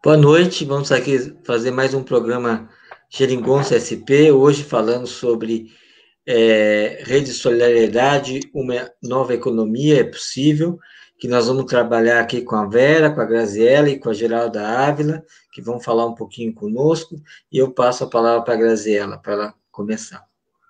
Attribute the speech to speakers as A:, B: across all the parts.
A: Boa noite, vamos aqui fazer mais um programa Geringonça SP, hoje falando sobre rede de solidariedade, uma nova economia é possível, que nós vamos trabalhar aqui com a Vera, com a Graziella e com a Geralda Ávila, que vão falar um pouquinho conosco, e eu passo a palavra para a Graziella, para ela começar.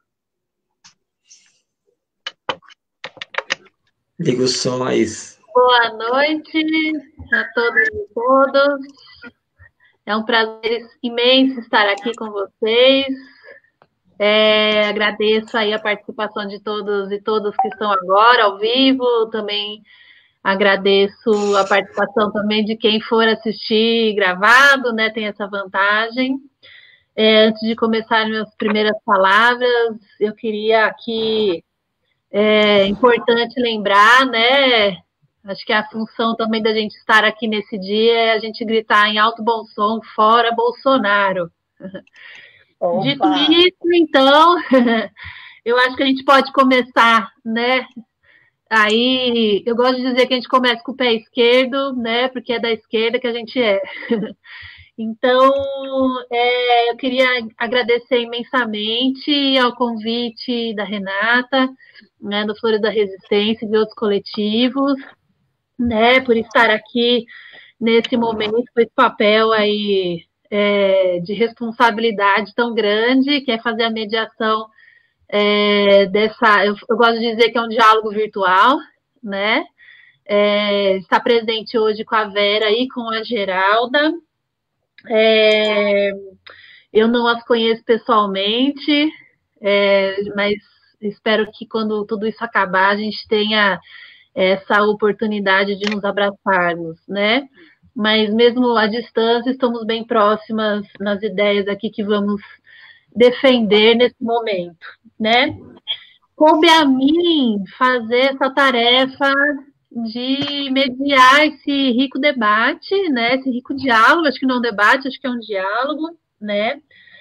A: Liga o som aí.
B: Boa noite a todos e todas. É um prazer imenso estar aqui com vocês. Agradeço aí a participação de todos e todas que estão agora ao vivo. Também agradeço a participação também de quem for assistir gravado, né? Tem essa vantagem. Antes de começar minhas primeiras palavras, eu queria aqui, importante lembrar, né? Acho que a função também da gente estar aqui nesse dia é a gente gritar em alto bom som, fora Bolsonaro. Opa. Dito isso, então, eu acho que a gente pode começar, né? Aí, eu gosto de dizer que a gente começa com o pé esquerdo, né? Porque é da esquerda que a gente é. Então, eu queria agradecer imensamente ao convite da Renata, né, do Flores da Resistência e de outros coletivos, né, por estar aqui nesse momento, com esse papel aí de responsabilidade tão grande, que é fazer a mediação dessa... Eu gosto de dizer que é um diálogo virtual, né? Está presente hoje com a Vera e com a Geralda. Eu não as conheço pessoalmente, mas espero que quando tudo isso acabar, a gente tenha essa oportunidade de nos abraçarmos, né? Mas mesmo à distância, estamos bem próximas nas ideias aqui que vamos defender nesse momento, né? Coube a mim fazer essa tarefa de mediar esse rico debate, né? Esse rico diálogo, acho que não é um debate, acho que é um diálogo, né?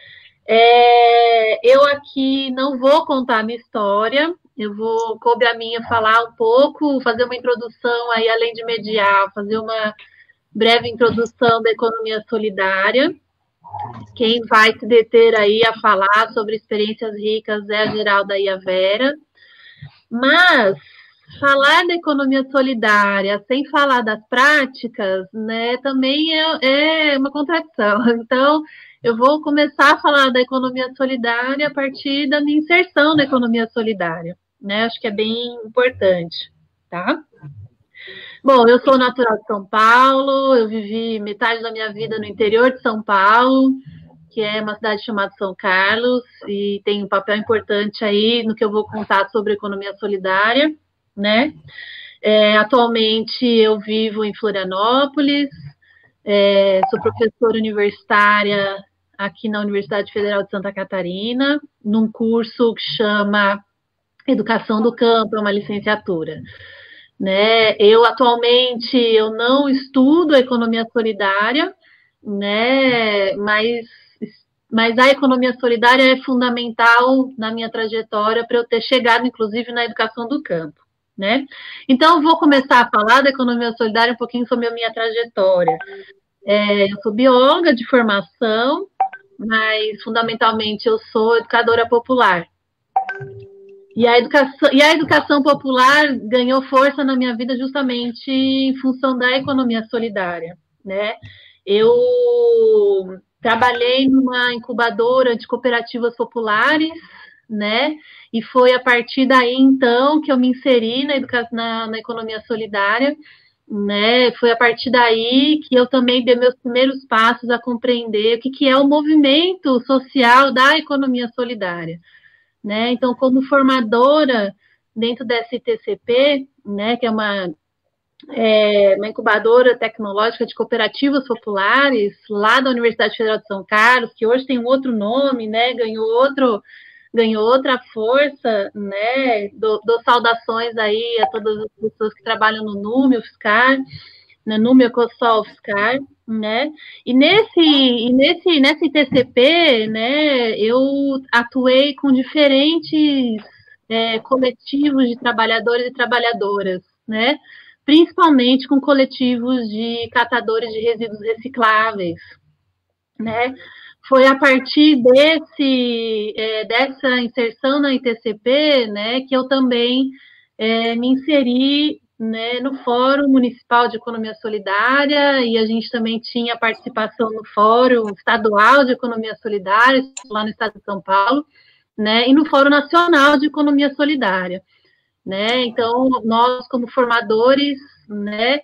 B: Eu aqui não vou contar a minha história, coube a mim falar um pouco, fazer uma introdução aí, além de mediar, fazer uma breve introdução da economia solidária. Quem vai se deter aí a falar sobre experiências ricas é a Geralda e a Vera. Mas falar da economia solidária sem falar das práticas, né, também é uma contradição. Então, eu vou começar a falar da economia solidária a partir da minha inserção na economia solidária, né? Acho que é bem importante, tá? Bom, eu sou natural de São Paulo, eu vivi metade da minha vida no interior de São Paulo, que é uma cidade chamada São Carlos, e tem um papel importante aí no que eu vou contar sobre economia solidária, né? Atualmente eu vivo em Florianópolis, sou professora universitária aqui na Universidade Federal de Santa Catarina, num curso que chama Educação do Campo, é uma licenciatura. Né? Atualmente eu não estudo economia solidária, né? Mas a economia solidária é fundamental na minha trajetória para eu ter chegado, inclusive, na educação do campo, né? Então, eu vou começar a falar da economia solidária um pouquinho sobre a minha trajetória. Eu sou bióloga de formação, mas, fundamentalmente, eu sou educadora popular. E a educação popular ganhou força na minha vida justamente em função da economia solidária, né? Eu trabalhei numa incubadora de cooperativas populares, né? E foi a partir daí, então, que eu me inseri na economia solidária, né? Foi a partir daí que eu também dei meus primeiros passos a compreender o que é o movimento social da economia solidária, né? Então, como formadora dentro da STCP, né, que é uma incubadora tecnológica de cooperativas populares lá da Universidade Federal de São Carlos, que hoje tem um outro nome, né, ganhou outra força, né? Dou saudações aí a todas as pessoas que trabalham no Númio Fiscar, no Númio Ecosol Fiscar, né? E nesse TCP, né, eu atuei com diferentes coletivos de trabalhadores e trabalhadoras, né? principalmente com coletivos de catadores de resíduos recicláveis, né? Foi a partir dessa inserção na ITCP, né, que eu também me inseri, né, no Fórum Municipal de Economia Solidária, e a gente também tinha participação no Fórum Estadual de Economia Solidária, lá no estado de São Paulo, né, e no Fórum Nacional de Economia Solidária, né? Então, nós, como formadores, né,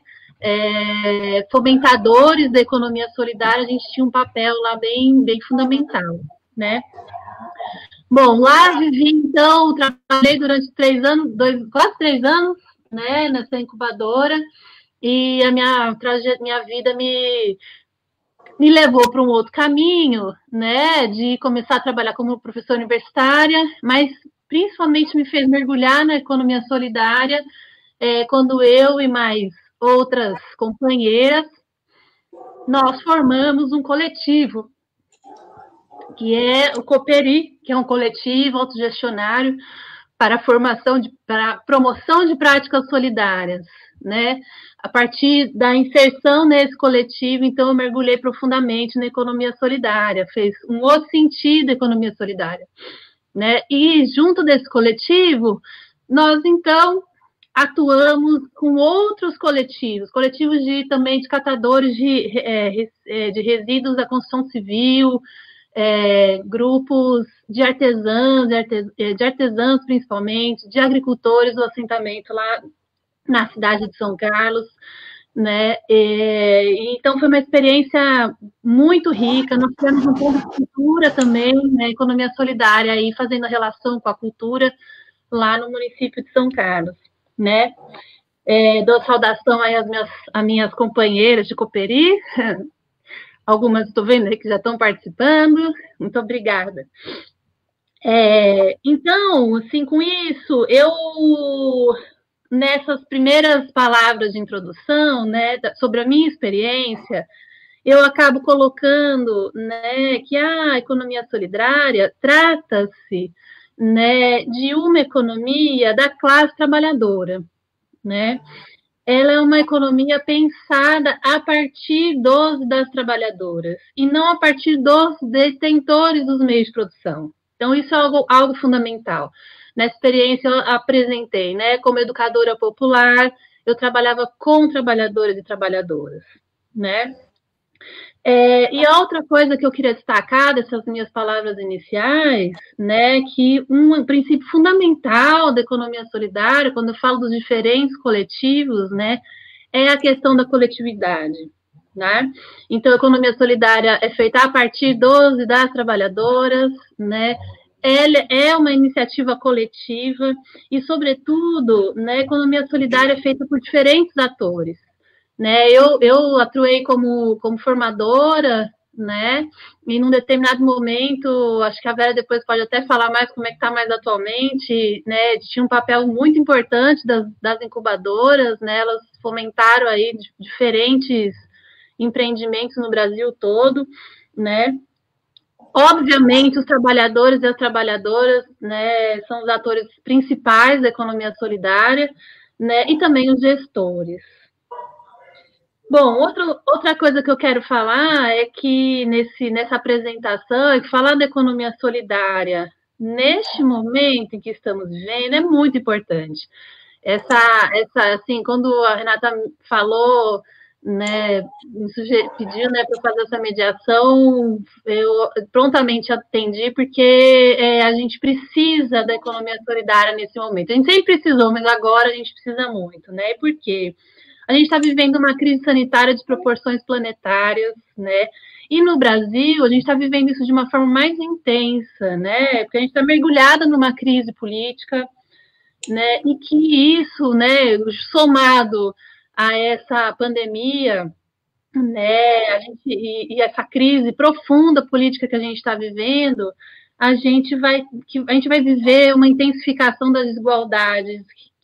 B: fomentadores da economia solidária, a gente tinha um papel lá bem fundamental, né? Bom, lá vivi, então, trabalhei durante 3 anos, quase 3 anos, né, nessa incubadora, e a minha vida me levou para um outro caminho, né, de começar a trabalhar como professora universitária, mas principalmente me fez mergulhar na economia solidária, quando eu e mais outras companheiras, nós formamos um coletivo, que é o Cooperi, que é um coletivo autogestionário para promoção de práticas solidárias, né? A partir da inserção nesse coletivo, então, eu mergulhei profundamente na economia solidária, fez um outro sentido a economia solidária, né? E junto desse coletivo, nós, então, atuamos com outros coletivos também de catadores de resíduos da construção civil, grupos de artesãos principalmente, de agricultores do assentamento lá na cidade de São Carlos, né? Então, foi uma experiência muito rica. Nós tivemos um pouco de cultura também, né? Economia solidária, aí, fazendo a relação com a cultura lá no município de São Carlos, né? Dou saudação aí às minhas companheiras de Cooperi, algumas estou vendo aí que já estão participando, muito obrigada. Então, assim, com isso, nessas primeiras palavras de introdução, né, sobre a minha experiência, eu acabo colocando, né, que a economia solidária trata-se, né, de uma economia da classe trabalhadora, né? Ela é uma economia pensada a partir das trabalhadoras e não a partir dos detentores dos meios de produção. Então, isso é algo fundamental. Nessa experiência, eu apresentei, né, como educadora popular, eu trabalhava com trabalhadores e trabalhadoras, né? E a outra coisa que eu queria destacar dessas minhas palavras iniciais, né, que um princípio fundamental da economia solidária, quando eu falo dos diferentes coletivos, né, é a questão da coletividade, né? Então, a economia solidária é feita a partir dos e das trabalhadoras, né? Ela é uma iniciativa coletiva e, sobretudo, né, a economia solidária é feita por diferentes atores, né? Eu atuei como formadora, né? E num determinado momento, acho que a Vera depois pode até falar mais como é que está mais atualmente, né? Tinha um papel muito importante das incubadoras, né? Elas fomentaram aí diferentes empreendimentos no Brasil todo, né? Obviamente, os trabalhadores e as trabalhadoras, né, são os atores principais da economia solidária, né? E também os gestores. Bom, outra coisa que eu quero falar é que nessa apresentação, é que falar da economia solidária neste momento em que estamos vivendo é muito importante. Assim, quando a Renata falou, né, pediu, né, para fazer essa mediação, eu prontamente atendi, porque a gente precisa da economia solidária nesse momento. A gente sempre precisou, mas agora a gente precisa muito, né? E por quê? A gente está vivendo uma crise sanitária de proporções planetárias, né? E no Brasil, a gente está vivendo isso de uma forma mais intensa, né? Porque a gente está mergulhada numa crise política, né? E que isso, né, somado a essa pandemia, né, e essa crise profunda política que a gente está vivendo, a gente vai viver uma intensificação das desigualdades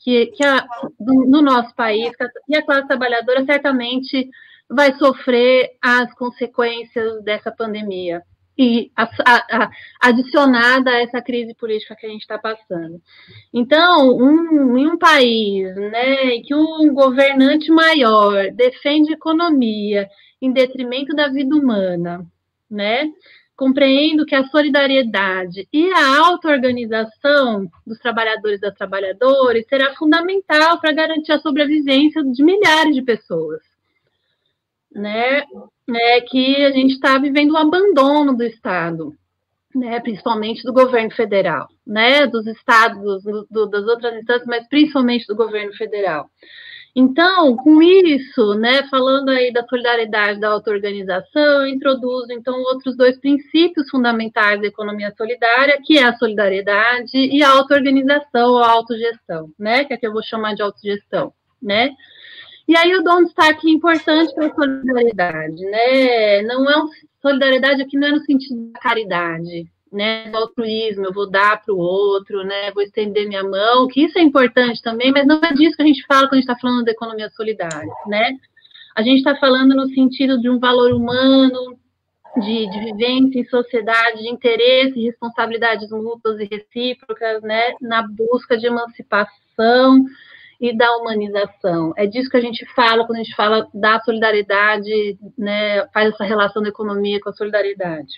B: no nosso país, e a classe trabalhadora certamente vai sofrer as consequências dessa pandemia, e adicionada a essa crise política que a gente está passando. Então, em um país, né, que um governante maior defende economia em detrimento da vida humana, né, compreendo que a solidariedade e a auto-organização dos trabalhadores e das trabalhadoras será fundamental para garantir a sobrevivência de milhares de pessoas, né, que a gente está vivendo um abandono do Estado, né, principalmente do governo federal, né, dos estados, das outras instâncias, mas principalmente do governo federal. Então, com isso, né, falando aí da solidariedade, da auto-organização, eu introduzo, então, outros dois princípios fundamentais da economia solidária, que é a solidariedade e a auto-organização ou a autogestão, né, que aqui eu vou chamar de autogestão, né. E aí eu dou um destaque importante para a solidariedade, né, não é solidariedade aqui não é no sentido da caridade, né, do altruísmo, eu vou dar para o outro, né, vou estender minha mão, que isso é importante também, mas não é disso que a gente fala quando a gente está falando da economia solidária, né? A gente está falando no sentido de um valor humano, de vivência em sociedade, de interesse e responsabilidades mútuas e recíprocas, né, na busca de emancipação e da humanização. É disso que a gente fala quando a gente fala da solidariedade, né, faz essa relação da economia com a solidariedade.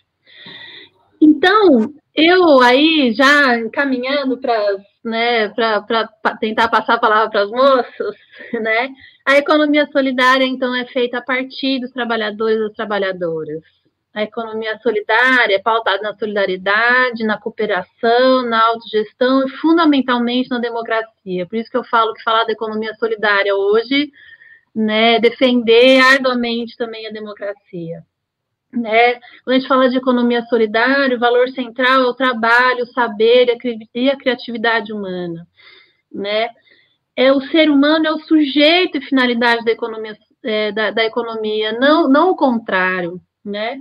B: Então, eu aí já encaminhando para, né, para tentar passar a palavra para os moços, né, a economia solidária, então, é feita a partir dos trabalhadores e das trabalhadoras. A economia solidária é pautada na solidariedade, na cooperação, na autogestão e, fundamentalmente, na democracia. Por isso que eu falo que falar da economia solidária hoje, né, defender arduamente também a democracia. Né? Quando a gente fala de economia solidária, o valor central é o trabalho, o saber e a criatividade humana, né? O ser humano é o sujeito e finalidade da economia, da economia, não o contrário, né?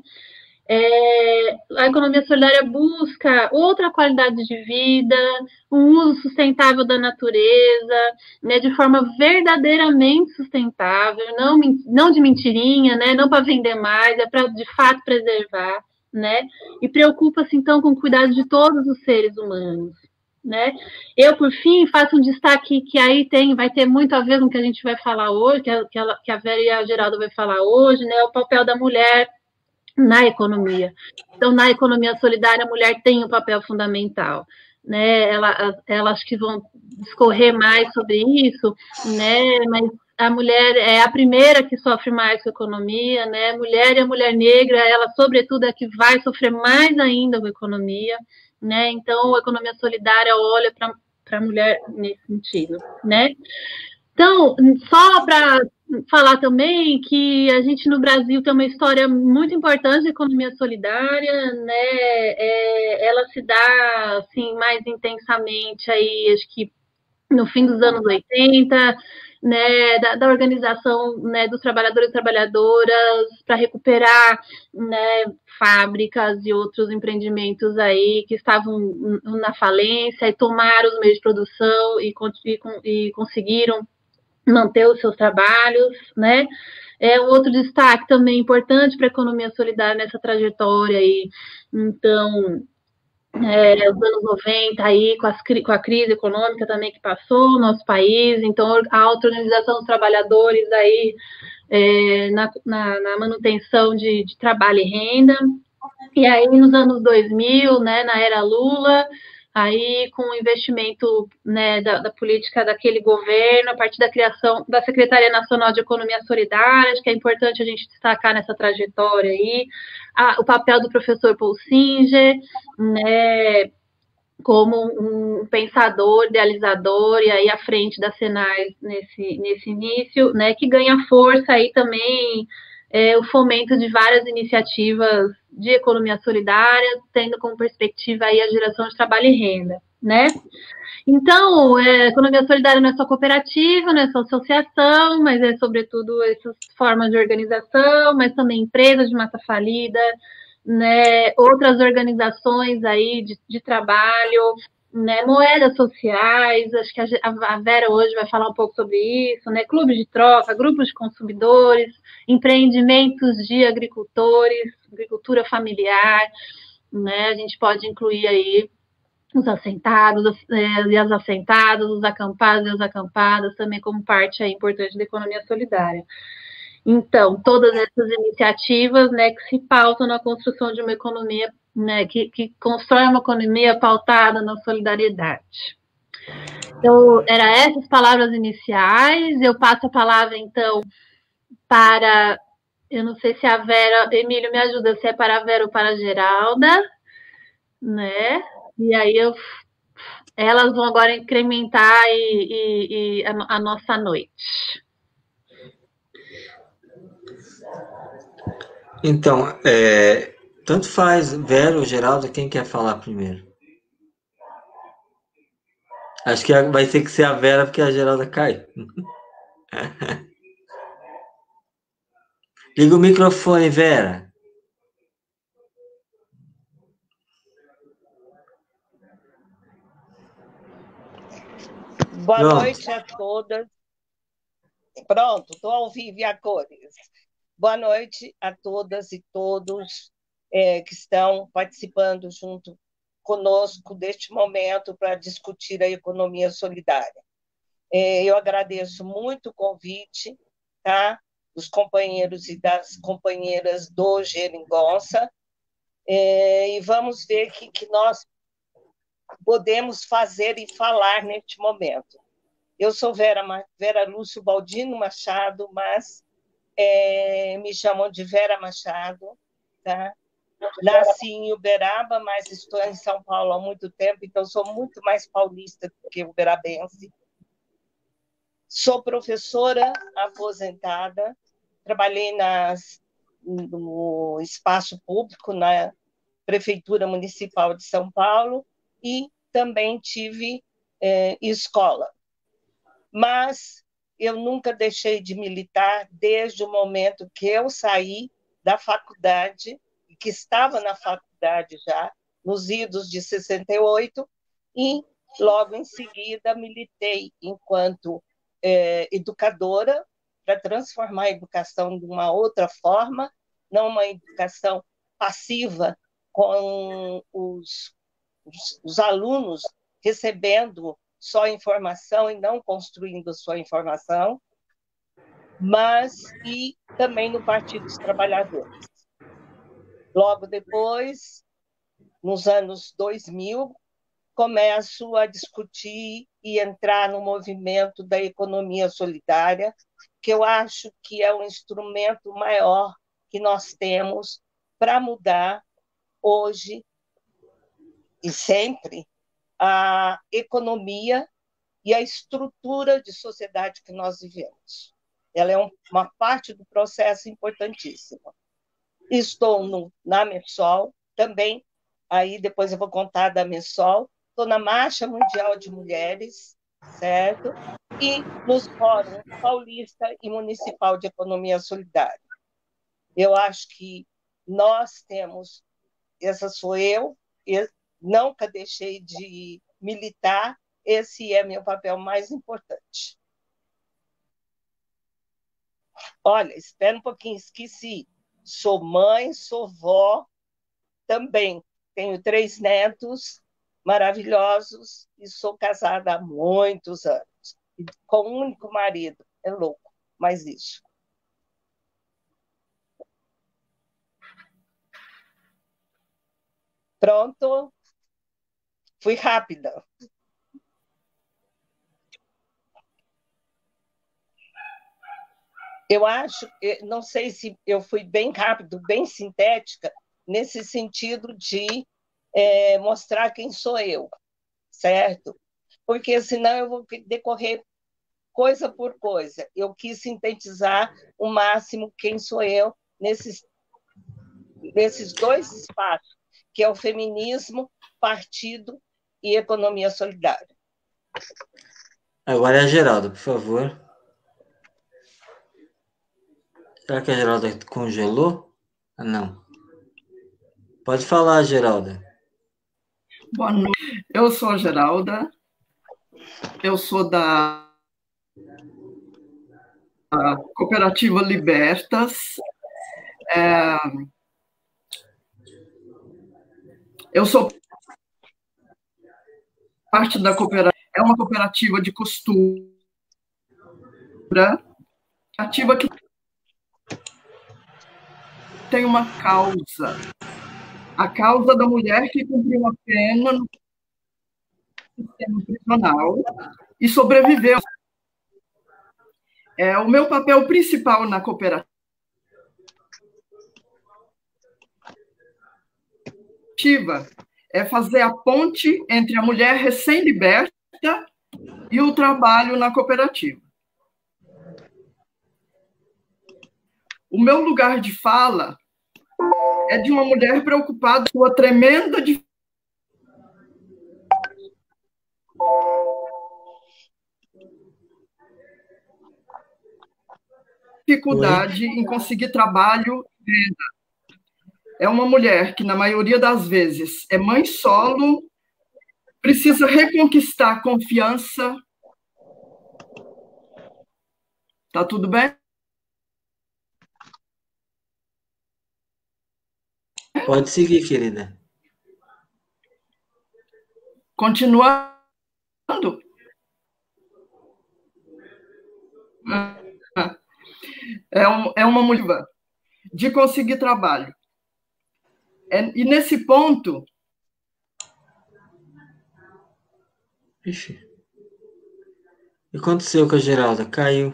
B: A economia solidária busca outra qualidade de vida, um uso sustentável da natureza, né, de forma verdadeiramente sustentável, não de mentirinha, né, não para vender mais, é para de fato preservar, né, e preocupa-se então com o cuidado de todos os seres humanos, né. Eu, por fim, faço um destaque que aí vai ter muito a ver com o que a gente vai falar hoje, que a Vera e a Geralda vai falar hoje, né, o papel da mulher na economia. Então, na economia solidária, a mulher tem um papel fundamental, né? Elas que vão discorrer mais sobre isso, né? Mas a mulher é a primeira que sofre mais com a economia, né? A mulher e a mulher negra, ela, sobretudo, é a que vai sofrer mais ainda com a economia, né? Então, a economia solidária olha para a mulher nesse sentido, né? Então, só para falar também que a gente no Brasil tem uma história muito importante de economia solidária, né? Ela se dá assim mais intensamente aí, acho que no fim dos anos 80, né, da organização, né, dos trabalhadores e trabalhadoras para recuperar, né, fábricas e outros empreendimentos aí que estavam na falência e tomaram os meios de produção e conseguiram manter os seus trabalhos, né? Outro destaque também importante para a economia solidária nessa trajetória aí. Então, os anos 90 aí, com a crise econômica também que passou no nosso país, então a auto-organização dos trabalhadores aí na manutenção de trabalho e renda. E aí, nos anos 2000, né, na era Lula, aí com o investimento, né, da política daquele governo, a partir da criação da Secretaria Nacional de Economia Solidária, acho que é importante a gente destacar nessa trajetória aí, o papel do professor Paul Singer, né, como um pensador, idealizador, e aí à frente da Senai nesse início, né, que ganha força aí também o fomento de várias iniciativas de economia solidária, tendo como perspectiva aí a geração de trabalho e renda, né? Então, a economia solidária não é só cooperativa, não é só associação, mas é sobretudo essas formas de organização, mas também empresas de massa falida, né? Outras organizações aí de trabalho, né, moedas sociais, acho que a Vera hoje vai falar um pouco sobre isso, né, clubes de troca, grupos de consumidores, empreendimentos de agricultores, agricultura familiar, né, a gente pode incluir aí os assentados e as assentadas, os acampados e as acampadas, também como parte aí importante da economia solidária. Então, todas essas iniciativas, né, que se pautam na construção de uma economia, né, que constrói uma economia pautada na solidariedade. Então, eram essas palavras iniciais. Eu passo a palavra, então, para... Eu não sei se a Vera... Emílio, me ajuda, se é para a Vera ou para a Geralda, né? E aí elas vão agora incrementar a nossa noite.
A: Então, tanto faz, Vera ou Geraldo, quem quer falar primeiro? Acho que vai ter que ser a Vera, porque a Geralda cai. Liga o microfone, Vera.
C: Boa noite a todas. Pronto, estou ao vivo e a cores. Boa noite a todas e todos que estão participando junto conosco deste momento para discutir a economia solidária. Eu agradeço muito o convite, tá? Dos companheiros e das companheiras do Geringonça, e vamos ver o que nós podemos fazer e falar neste momento. Eu sou Vera Lúcio Baldino Machado, mas me chamam de Vera Machado, tá? Nasci em Uberaba, mas estou em São Paulo há muito tempo, então sou muito mais paulista do que uberabense. Sou professora aposentada, trabalhei no espaço público, na Prefeitura Municipal de São Paulo, e também tive escola. Mas eu nunca deixei de militar desde o momento que eu saí da faculdade, que estava na faculdade já, nos idos de 68, e logo em seguida militei enquanto educadora para transformar a educação de uma outra forma, não uma educação passiva, com os alunos recebendo só informação e não construindo sua informação, e também no Partido dos Trabalhadores. Logo depois, nos anos 2000, começo a discutir e entrar no movimento da economia solidária, que eu acho que é um instrumento maior que nós temos para mudar hoje e sempre a economia e a estrutura de sociedade que nós vivemos. Ela é uma parte do processo importantíssima. Estou na MESOL também, aí depois eu vou contar da MESOL, estou na Marcha Mundial de Mulheres, certo? E nos fóruns paulista e municipal de economia solidária. Eu acho que nós temos, essa sou eu nunca deixei de militar, esse é meu papel mais importante. Olha, espera um pouquinho, esqueci. Sou mãe, sou vó também. Tenho 3 netos maravilhosos e sou casada há muitos anos. Com um único marido. É louco, mas isso. Pronto? Fui rápida. Eu acho, não sei se eu fui bem rápido, bem sintética, nesse sentido de mostrar quem sou eu, certo? Porque senão eu vou decorrer coisa por coisa. Eu quis sintetizar o máximo quem sou eu nesses 2 espaços, que é o feminismo, partido e economia solidária.
A: Agora é a Geralda, por favor. Será que a Geralda congelou? Ah, não. Pode falar, Geralda.
D: Boa noite. Eu sou a Geralda, eu sou da Cooperativa Libertas. Eu sou parte da cooperativa, é uma cooperativa de costura, ativa que tem uma causa, a causa da mulher que cumpriu uma pena no sistema prisional e sobreviveu. O meu papel principal na cooperativa é fazer a ponte entre a mulher recém-liberta e o trabalho na cooperativa. O meu lugar de fala é de uma mulher preocupada com a tremenda dificuldade em conseguir trabalho. É uma mulher que, na maioria das vezes, é mãe solo, precisa reconquistar a confiança. Tá tudo bem?
A: Pode seguir, querida.
D: Continuando. É uma mulher de conseguir trabalho. E nesse ponto...
A: Ixi. O que aconteceu com a Geralda? Caiu.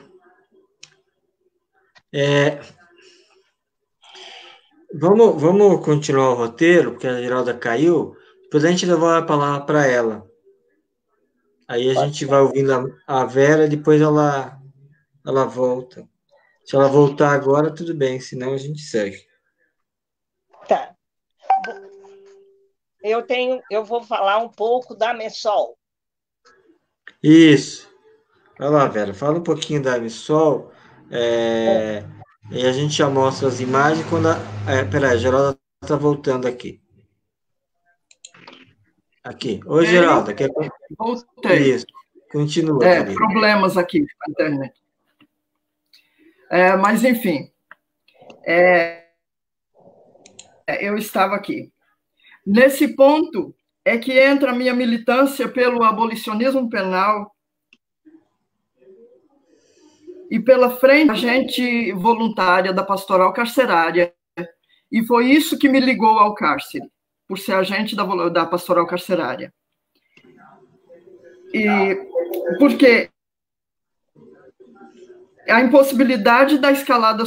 A: Vamos continuar o roteiro, porque a Geralda caiu, depois a gente leva a palavra para ela. Aí a gente vai ouvindo a Vera, depois ela volta. Se ela voltar agora, tudo bem, senão a gente segue.
C: Tá. Eu vou falar um pouco da Messol.
A: Isso. Vai lá, Vera, fala um pouquinho da Missol, e a gente já mostra as imagens quando peraí, a Geralda está voltando aqui. Aqui. Oi, Geralda.
D: Voltei.
A: Isso. Continua, querida.
D: Problemas aqui na internet. Mas, enfim, eu estava aqui. Nesse ponto é que entra a minha militância pelo abolicionismo penal e pela frente agente voluntária da pastoral carcerária. E foi isso que me ligou ao cárcere, por ser agente da pastoral carcerária. E porque a impossibilidade da escalada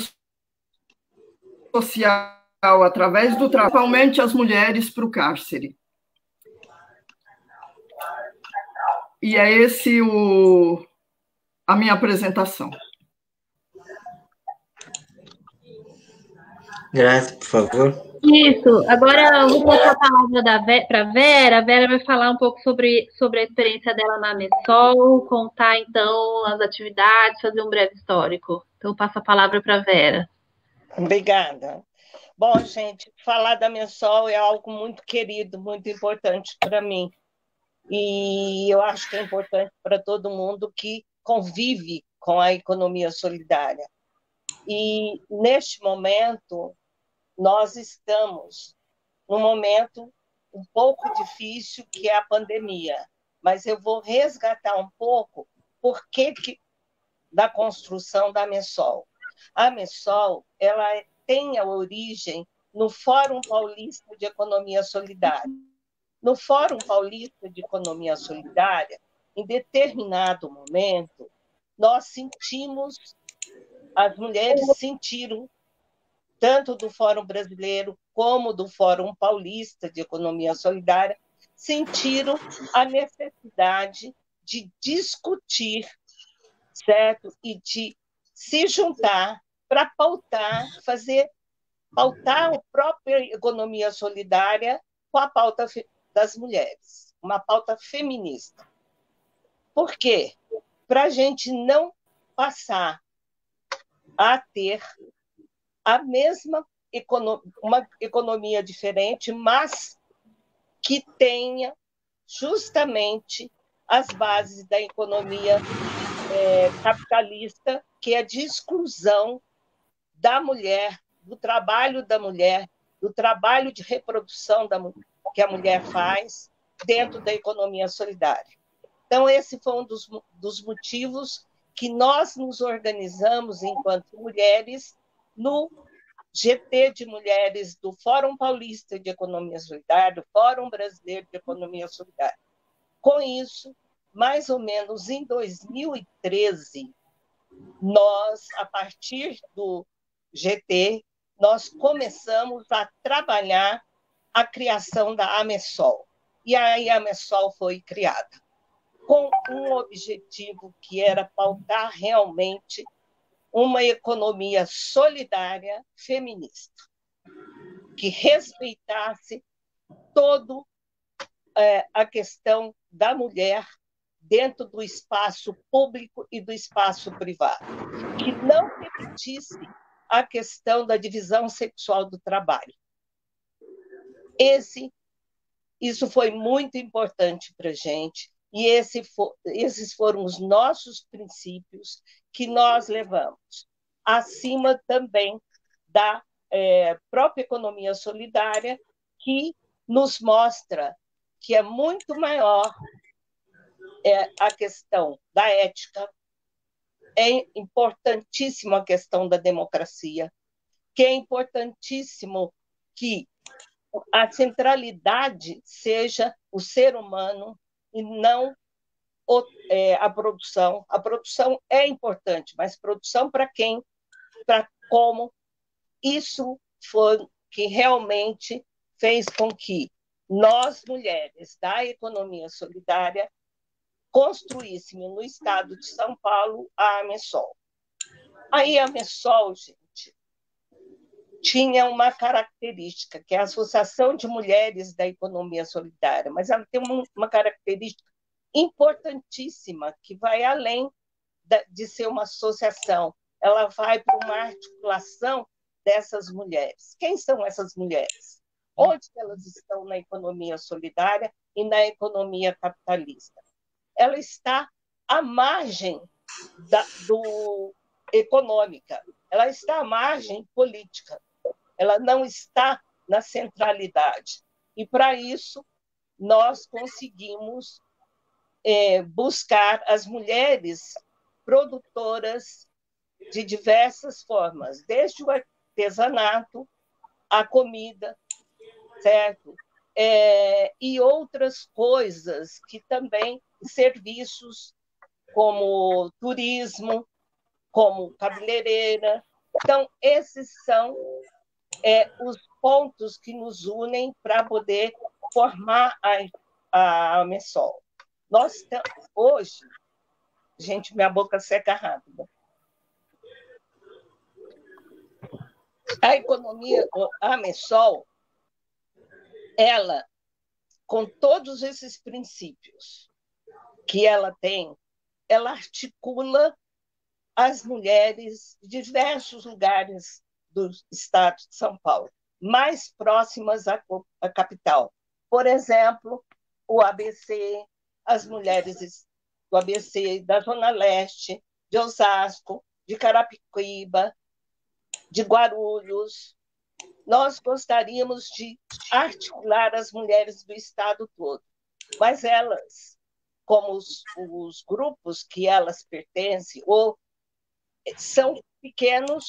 D: social através do trabalho, principalmente as mulheres, para o cárcere. E é esse a minha apresentação.
A: Graça, por favor.
B: Isso. Agora eu vou passar a palavra para a Vera. A Vera vai falar um pouco sobre a experiência dela na Messol, contar, então, as atividades, fazer um breve histórico. Então, eu passo a palavra para a Vera.
C: Obrigada. Bom, gente, falar da Messol é algo muito querido, muito importante para mim. E eu acho que é importante para todo mundo que convive com a economia solidária. E, neste momento, nós estamos num momento um pouco difícil, que é a pandemia. Mas eu vou resgatar um pouco da construção da Messol. A Messol, ela tem a origem no Fórum Paulista de Economia Solidária. No Fórum Paulista de Economia Solidária, em determinado momento, nós as mulheres sentiram, tanto do Fórum Brasileiro como do Fórum Paulista de Economia Solidária, sentiram a necessidade de discutir, certo? E de se juntar para pautar a própria economia solidária com a pauta das mulheres, uma pauta feminista. Por quê? Para a gente não passar a ter a mesma uma economia diferente, mas que tenha justamente as bases da economia capitalista, que é de exclusão da mulher, do trabalho da mulher, do trabalho de reprodução que a mulher faz dentro da economia solidária. Então, esse foi um dos motivos que nós nos organizamos enquanto mulheres no GT de Mulheres do Fórum Paulista de Economia Solidária, do Fórum Brasileiro de Economia Solidária. Com isso, mais ou menos em 2013, nós, a partir do GT, nós começamos a trabalhar a criação da AMESOL. E aí a AMESOL foi criada, com um objetivo que era pautar realmente uma economia solidária feminista, que respeitasse toda a questão da mulher dentro do espaço público e do espaço privado, que não repetisse a questão da divisão sexual do trabalho. Isso foi muito importante para a gente, e esses foram os nossos princípios que nós levamos, acima também da própria economia solidária, que nos mostra que é muito maior a questão da ética, é importantíssima a questão da democracia, que é importantíssimo que a centralidade seja o ser humano e não a produção. A produção é importante, mas produção para quem? Para como? Isso foi que realmente fez com que nós, mulheres da economia solidária, construíssemos no estado de São Paulo a AMESOL. Aí a AMESOL, gente, tinha uma característica, que é a Associação de Mulheres da Economia Solidária, mas ela tem uma característica importantíssima, que vai além de ser uma associação, ela vai para uma articulação dessas mulheres. Quem são essas mulheres? Onde elas estão na economia solidária e na economia capitalista? Ela está à margem econômica, ela está à margem política, ela não está na centralidade. E, para isso, nós conseguimos buscar as mulheres produtoras de diversas formas, desde o artesanato, a comida, certo? E outras coisas que também, serviços como turismo, como cabeleireira. Então, esses são os pontos que nos unem para poder formar a AMESOL. Hoje, gente, minha boca seca rápida. A economia, a AMESOL, ela, com todos esses princípios que ela tem, ela articula as mulheres de diversos lugares do estado de São Paulo, mais próximas à capital. Por exemplo, o ABC, as mulheres do ABC, da Zona Leste, de Osasco, de Carapicuíba, de Guarulhos. Nós gostaríamos de articular as mulheres do estado todo, mas elas, como os grupos que elas pertencem, ou são pequenos,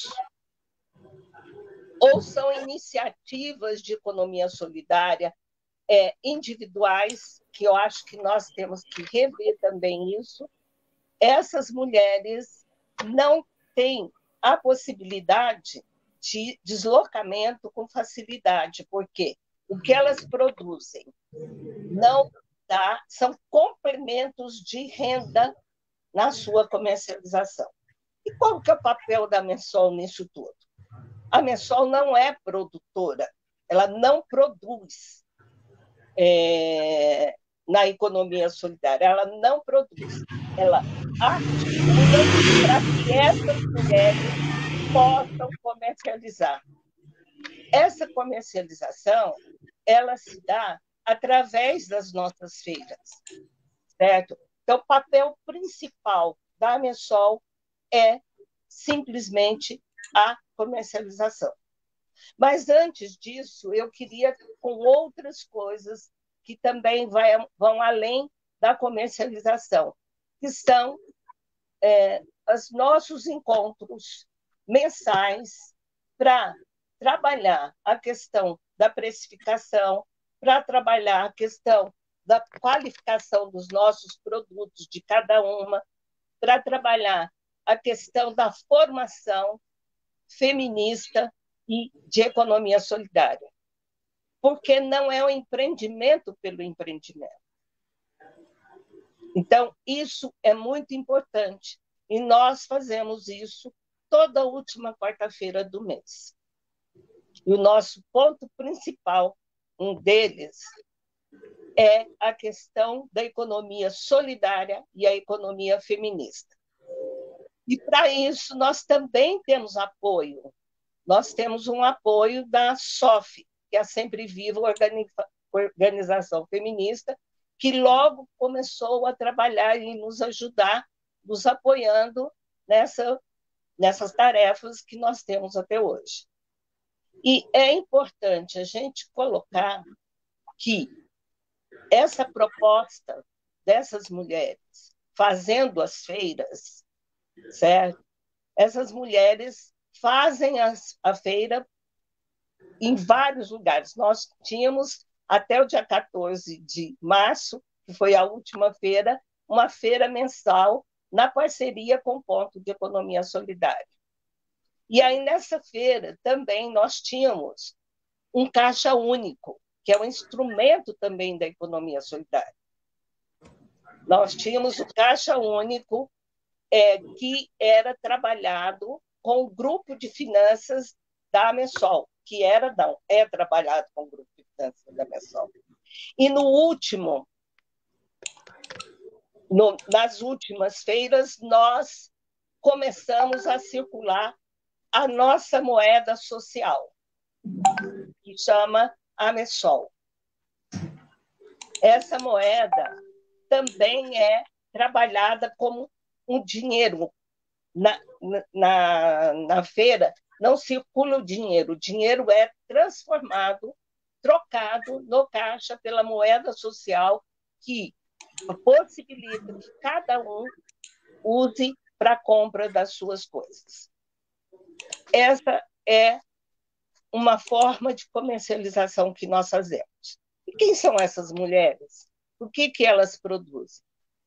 C: ou são iniciativas de economia solidária individuais, que eu acho que nós temos que rever também isso. Essas mulheres não têm a possibilidade de deslocamento com facilidade, porque o que elas produzem não dá, são complementos de renda na sua comercialização. E qual que é o papel da AMESOL nisso tudo? A AMESOL não é produtora, ela não produz na economia solidária, ela não produz, ela articula para que essas mulheres possam comercializar. Essa comercialização, ela se dá através das nossas feiras, certo? Então, o papel principal da AMESOL é simplesmente a comercialização. Mas, antes disso, eu queria com outras coisas que também vão além da comercialização, que são os nossos encontros mensais para trabalhar a questão da precificação, para trabalhar a questão da qualificação dos nossos produtos, de cada uma, para trabalhar a questão da formação feminista e de economia solidária. Porque não é o empreendimento pelo empreendimento. Então, isso é muito importante. E nós fazemos isso toda última quarta-feira do mês. E o nosso ponto principal, um deles, é a questão da economia solidária e a economia feminista. E, para isso, nós também temos apoio. Nós temos um apoio da SOF, que é a Sempre Viva Organização Feminista, que logo começou a trabalhar e nos ajudar, nos apoiando nessas tarefas que nós temos até hoje. E é importante a gente colocar que essa proposta dessas mulheres fazendo as feiras, certo? Essas mulheres fazem a feira em vários lugares. Nós tínhamos, até o dia 14 de março, que foi a última feira, uma feira mensal na parceria com o Ponto de Economia Solidária. E aí, nessa feira, também nós tínhamos um caixa único, que é um instrumento também da economia solidária. Nós tínhamos o caixa único, que era trabalhado com o grupo de finanças da AMESOL, que é trabalhado com o grupo de finanças da AMESOL. E nas últimas feiras, nós começamos a circular a nossa moeda social, que chama AMESOL. Essa moeda também é trabalhada como um dinheiro. Na feira não circula o dinheiro é transformado, trocado no caixa pela moeda social, que possibilita que cada um use para a compra das suas coisas. Essa é uma forma de comercialização que nós fazemos. E quem são essas mulheres? O que elas produzem?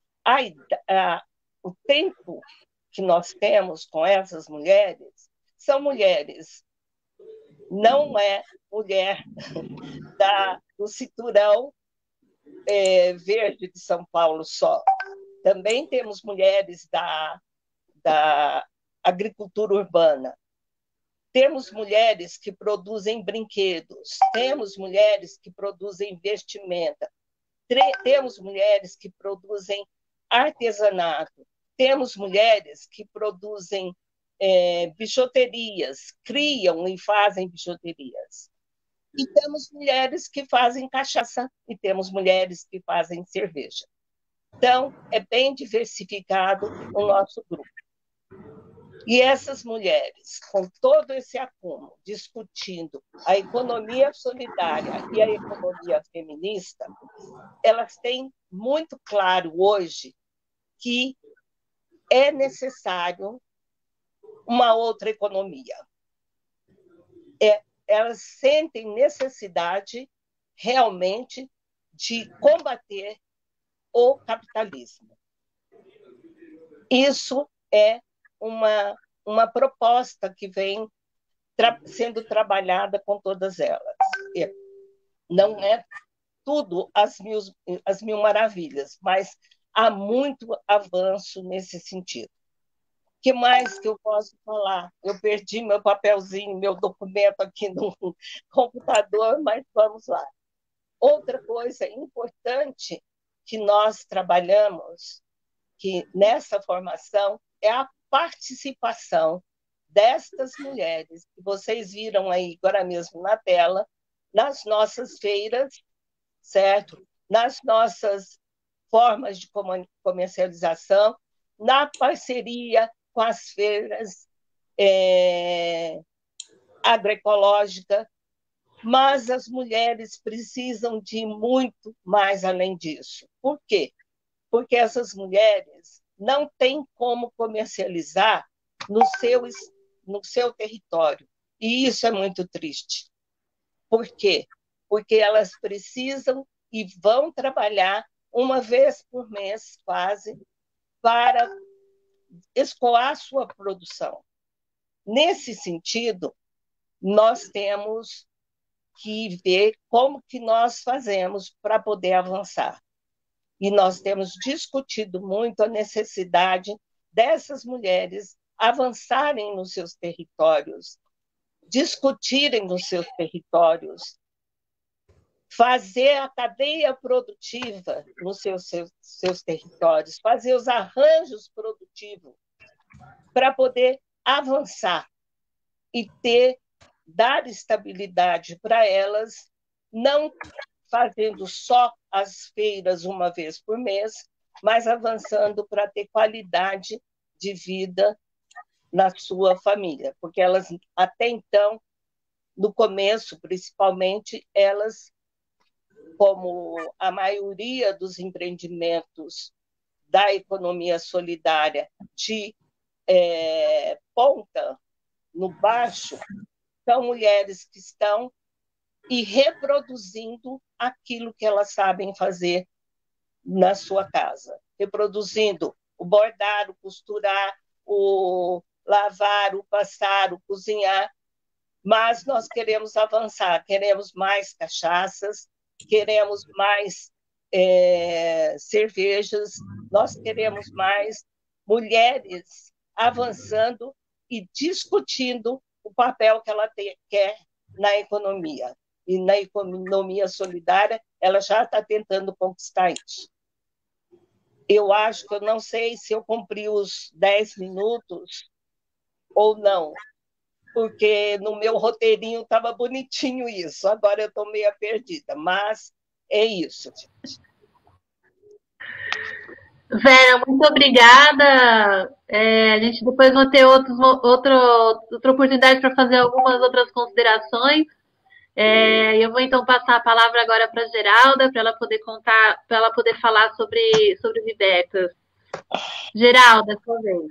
C: O tempo que nós temos com essas mulheres são mulheres, não é mulher do cinturão verde de São Paulo só. Também temos mulheres da agricultura urbana. Temos mulheres que produzem brinquedos, temos mulheres que produzem vestimenta, temos mulheres que produzem artesanato, temos mulheres que produzem bijuterias, criam e fazem bijuterias. E temos mulheres que fazem cachaça e temos mulheres que fazem cerveja. Então, é bem diversificado o nosso grupo. E essas mulheres, com todo esse acúmulo, discutindo a economia solidária e a economia feminista, elas têm muito claro hoje que é necessário uma outra economia. Elas sentem necessidade realmente de combater o capitalismo. Isso é uma proposta que vem sendo trabalhada com todas elas. Não é tudo as mil maravilhas, mas há muito avanço nesse sentido. O que mais que eu posso falar? Eu perdi meu papelzinho, meu documento aqui no computador, mas vamos lá. Outra coisa importante que nós trabalhamos que nessa formação é a participação destas mulheres, que vocês viram aí agora mesmo na tela, nas nossas feiras certo? Nas nossas formas de comercialização, na parceria com as feiras agroecológicas, mas as mulheres precisam de muito mais além disso. Por quê? Porque essas mulheres não têm como comercializar no seu território. E isso é muito triste. Por quê? Porque elas precisam e vão trabalhar uma vez por mês, quase, para escoar sua produção. Nesse sentido, nós temos que ver como que nós fazemos para poder avançar. E nós temos discutido muito a necessidade dessas mulheres avançarem nos seus territórios, discutirem nos seus territórios, fazer a cadeia produtiva nos seus territórios, fazer os arranjos produtivos para poder avançar e dar estabilidade para elas, não fazendo só as feiras uma vez por mês, mas avançando para ter qualidade de vida na sua família, porque elas, até então, no começo, principalmente, elas, como a maioria dos empreendimentos da economia solidária de ponta, no baixo, são mulheres que estão reproduzindo aquilo que elas sabem fazer na sua casa, reproduzindo o bordar, o costurar, o lavar, o passar, o cozinhar, mas nós queremos avançar, queremos mais cachaças, queremos mais cervejas, nós queremos mais mulheres avançando e discutindo o papel que ela quer na economia. E na economia solidária, ela já está tentando conquistar isso. Eu acho que eu não sei se eu cumpri os 10 minutos ou não, porque no meu roteirinho estava bonitinho isso, agora eu estou meio perdida, mas é isso, gente.
B: Vera, muito obrigada. A gente depois vai ter outra oportunidade para fazer algumas outras considerações. Eu vou então passar a palavra agora para a Geralda, para ela poder contar, para ela poder falar sobre Vivetas. Geralda, sua vez.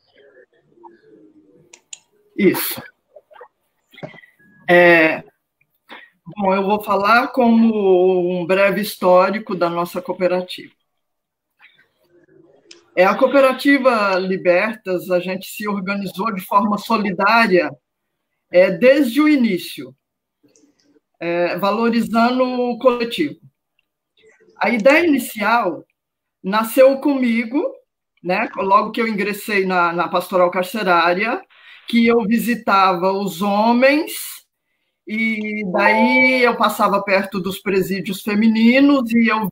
D: Isso. Bom, eu vou falar como um breve histórico da nossa cooperativa. A cooperativa Libertas, a gente se organizou de forma solidária desde o início, valorizando o coletivo. A ideia inicial nasceu comigo, né, logo que eu ingressei na pastoral carcerária, que eu visitava os homens, e daí eu passava perto dos presídios femininos e eu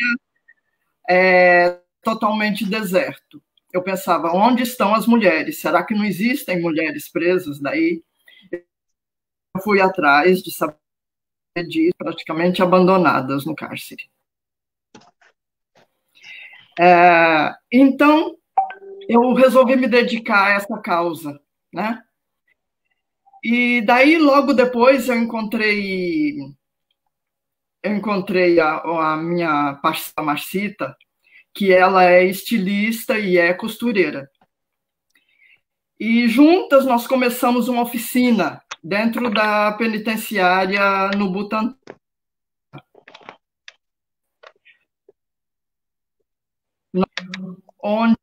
D: vinha totalmente deserto. Eu pensava, onde estão as mulheres? Será que não existem mulheres presas? Daí eu fui atrás de saber disso, praticamente abandonadas no cárcere. Então, eu resolvi me dedicar a essa causa, né? E daí, logo depois, eu encontrei a minha parceira Marcita, que ela é estilista e é costureira. E juntas nós começamos uma oficina dentro da penitenciária no Butantã. Onde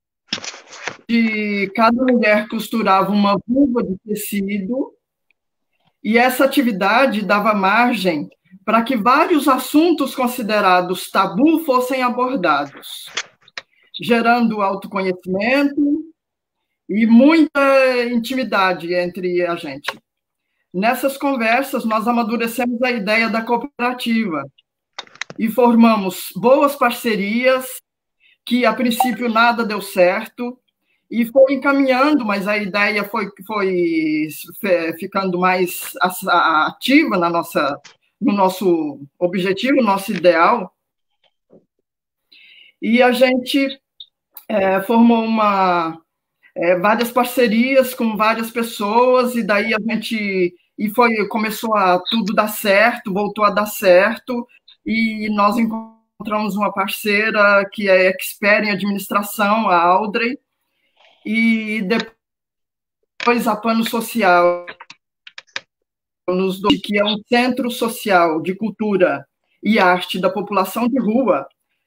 D: cada mulher costurava uma vulva de tecido, e essa atividade dava margem para que vários assuntos considerados tabu fossem abordados, gerando autoconhecimento e muita intimidade entre a gente. Nessas conversas, nós amadurecemos a ideia da cooperativa e formamos boas parcerias, que a princípio nada deu certo, e foi encaminhando, mas a ideia foi ficando mais ativa no nosso objetivo, no nosso ideal, e a gente formou várias parcerias com várias pessoas, e daí a gente começou a tudo dar certo, voltou a dar certo, e nós encontramos uma parceira que é expert em administração, a Audrey, e depois a Pano Social, que é um centro social de cultura e arte da população de rua,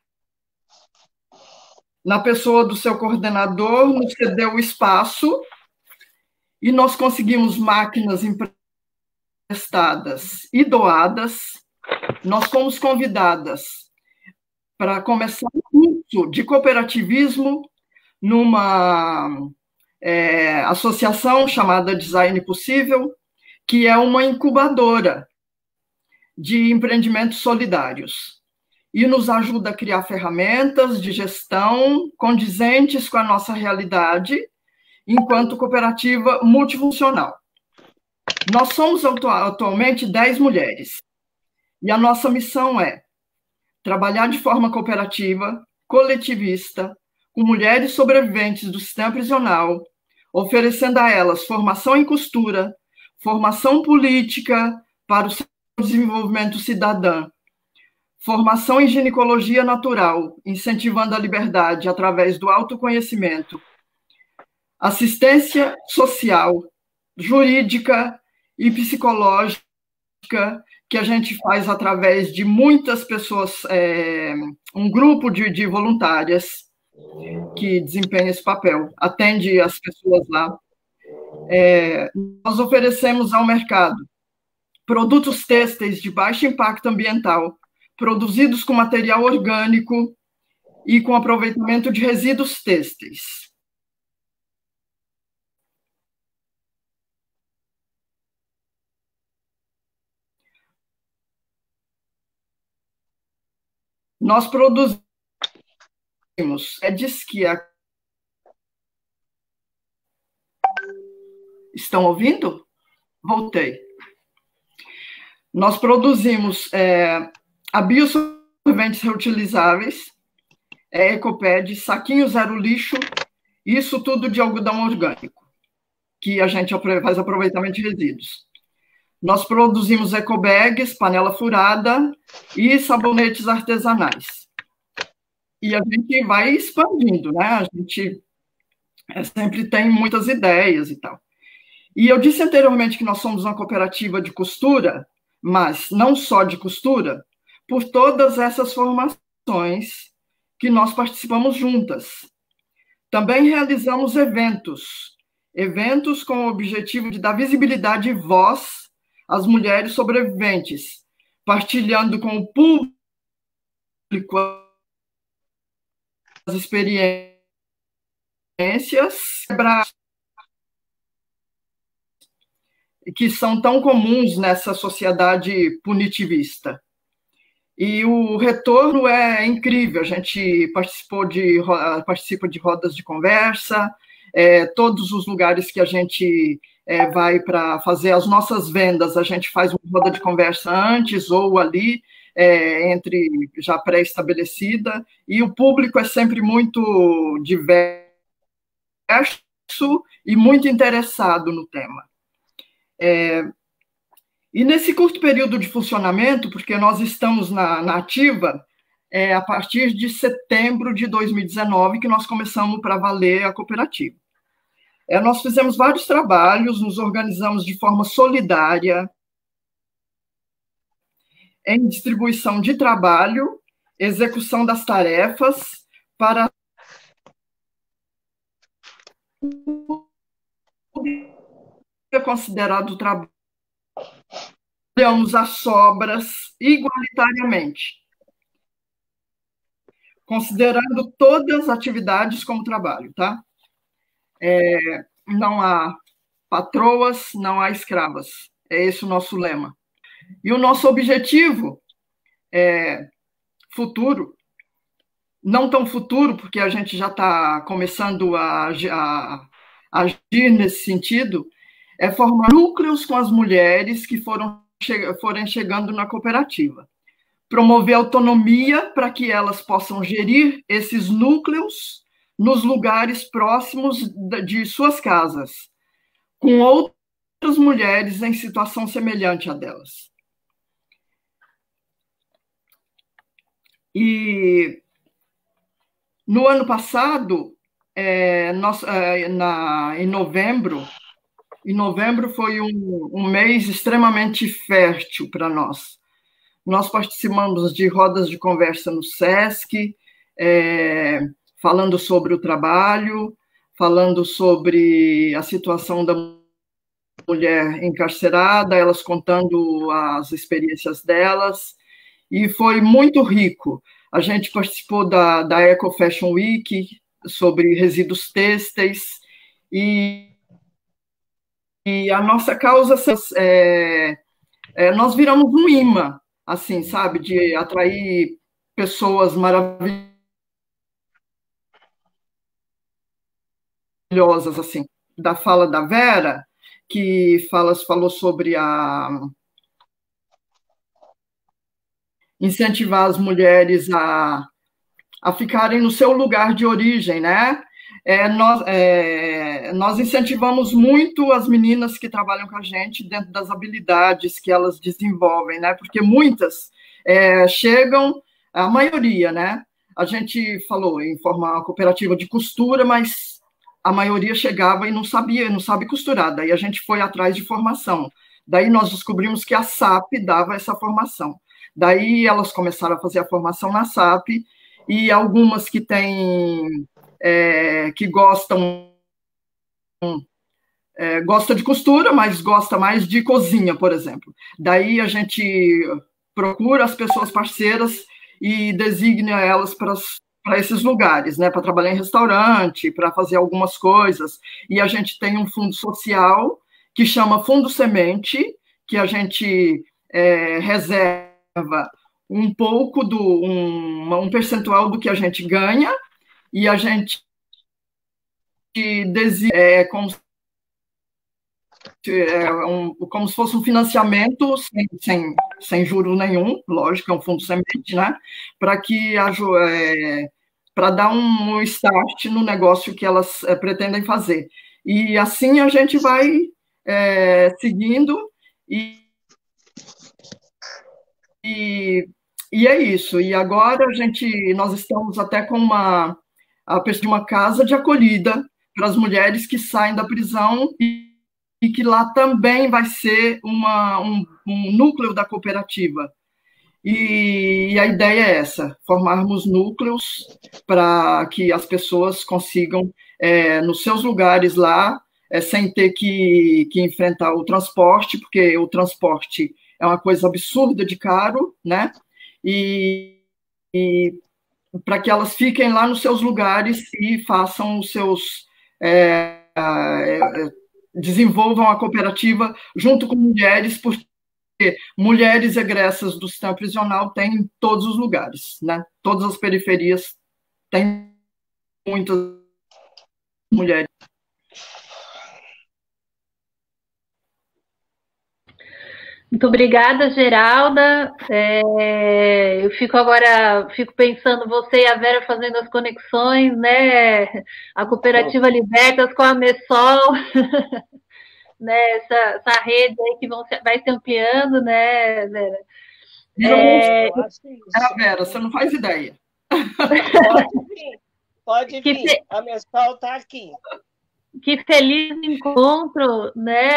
D: na pessoa do seu coordenador, nos cedeu o espaço e nós conseguimos máquinas emprestadas e doadas. Nós fomos convidadas para começar um curso de cooperativismo numa associação chamada Design Possível, que é uma incubadora de empreendimentos solidários, e nos ajuda a criar ferramentas de gestão condizentes com a nossa realidade, enquanto cooperativa multifuncional. Nós somos atualmente 10 mulheres, e a nossa missão é trabalhar de forma cooperativa, coletivista, com mulheres sobreviventes do sistema prisional, oferecendo a elas formação em costura, formação política para o seu desenvolvimento cidadão, formação em ginecologia natural, incentivando a liberdade através do autoconhecimento, assistência social, jurídica e psicológica, que a gente faz através de muitas pessoas, um grupo de voluntárias que desempenha esse papel, atende as pessoas lá. Nós oferecemos ao mercado produtos têxteis de baixo impacto ambiental, produzidos com material orgânico e com aproveitamento de resíduos têxteis. Nós produzimos de esqui. Estão ouvindo? Voltei. Nós produzimos absorventes reutilizáveis, Ecoped, saquinho zero lixo, isso tudo de algodão orgânico, que a gente faz aproveitamento de resíduos. Nós produzimos ecobags, panela furada e sabonetes artesanais. E a gente vai expandindo, né? A gente sempre tem muitas ideias e tal. E eu disse anteriormente que nós somos uma cooperativa de costura, mas não só de costura, por todas essas formações que nós participamos juntas. Também realizamos eventos com o objetivo de dar visibilidade e voz às mulheres sobreviventes, partilhando com o público as experiências que são tão comuns nessa sociedade punitivista. E o retorno é incrível, a gente participa de rodas de conversa, todos os lugares que a gente vai para fazer as nossas vendas, a gente faz uma roda de conversa antes ou ali, entre já pré-estabelecida, e o público é sempre muito diverso e muito interessado no tema. E nesse curto período de funcionamento, porque nós estamos na ativa, a partir de setembro de 2019 que nós começamos para valer a cooperativa. Nós fizemos vários trabalhos, nos organizamos de forma solidária, em distribuição de trabalho, execução das tarefas, para considerado trabalho, olhamos as sobras igualitariamente, considerando todas as atividades como trabalho, tá? Não há patroas, não há escravas. É esse o nosso lema. E o nosso objetivo é futuro, não tão futuro, porque a gente já está começando a agir nesse sentido, é formar núcleos com as mulheres que foram forem chegando na cooperativa. Promover autonomia para que elas possam gerir esses núcleos nos lugares próximos de suas casas, com outras mulheres em situação semelhante a delas. E no ano passado, em novembro foi um mês extremamente fértil para nós. Nós participamos de rodas de conversa no SESC, falando sobre o trabalho, falando sobre a situação da mulher encarcerada, elas contando as experiências delas, e foi muito rico. A gente participou da Eco Fashion Week, sobre resíduos têxteis, e a nossa causa, nós viramos um imã, assim, sabe, de atrair pessoas maravilhosas, assim. Da fala da Vera, que falou sobre incentivar as mulheres a ficarem no seu lugar de origem, né? Nós incentivamos muito as meninas que trabalham com a gente dentro das habilidades que elas desenvolvem, né? Porque muitas chegam, a maioria, né? A gente falou em formar uma cooperativa de costura, mas a maioria chegava e não sabe costurar. Daí a gente foi atrás de formação. Daí nós descobrimos que a SAP dava essa formação. Daí elas começaram a fazer a formação na SAP, e algumas que gostam de costura, mas gosta mais de cozinha, por exemplo. Daí a gente procura as pessoas parceiras e designa elas para esses lugares, né, para trabalhar em restaurante, para fazer algumas coisas. E a gente tem um fundo social que chama Fundo Semente, que a gente reserva um pouco um percentual do que a gente ganha, e a gente designa como se fosse um financiamento sem juros nenhum, lógico, é um fundo semente, né? Para dar um start no negócio que elas pretendem fazer. E assim a gente vai seguindo, e é isso. E agora nós estamos até com uma casa de acolhida para as mulheres que saem da prisão, e que lá também vai ser um núcleo da cooperativa. E a ideia é essa, formarmos núcleos para que as pessoas consigam, nos seus lugares lá, sem ter que enfrentar o transporte, porque o transporte é uma coisa absurda de caro, né? E para que elas fiquem lá nos seus lugares e façam os seus... desenvolvam a cooperativa junto com mulheres, porque mulheres egressas do sistema prisional tem em todos os lugares, né? Todas as periferias têm muitas mulheres.
B: Muito obrigada, Geralda. Eu fico pensando, você e a Vera fazendo as conexões, né? A Cooperativa Libertas com a MESOL, né? Essa rede aí que vai se ampliando, né, Vera?
D: Vera, você não faz ideia.
C: Pode vir. A MESOL está aqui.
B: Que feliz encontro,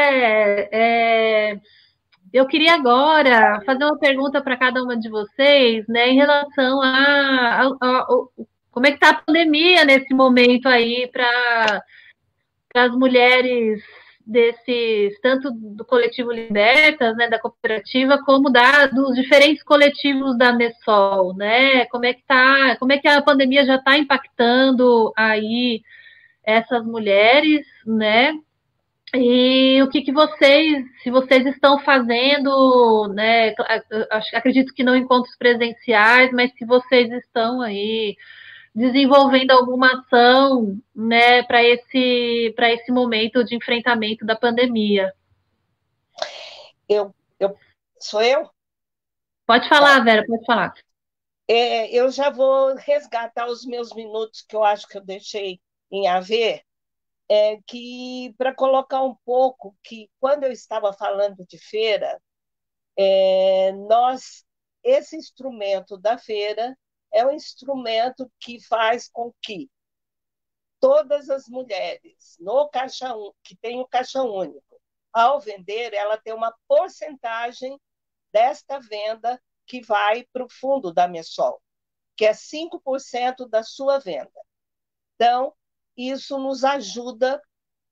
B: né? Eu queria agora fazer uma pergunta para cada uma de vocês, né, em relação a como é que está a pandemia nesse momento aí para as mulheres tanto do coletivo Libertas, né, da cooperativa, como dos diferentes coletivos da MESOL, né? Como é que a pandemia já está impactando aí essas mulheres, né? E o que se vocês estão fazendo, né? Acredito que não encontros presenciais, mas se vocês estão aí desenvolvendo alguma ação, né, para esse momento de enfrentamento da pandemia.
C: Eu Sou eu?
B: Pode falar, Vera, pode falar.
C: Eu já vou resgatar os meus minutos que eu acho que eu deixei em haver, que para colocar um pouco que quando eu estava falando de feira, esse instrumento da feira é um instrumento que faz com que todas as mulheres no que tem o caixa único, ao vender, ela tem uma porcentagem desta venda que vai para o fundo da Messol, que é 5% da sua venda. Então, isso nos ajuda,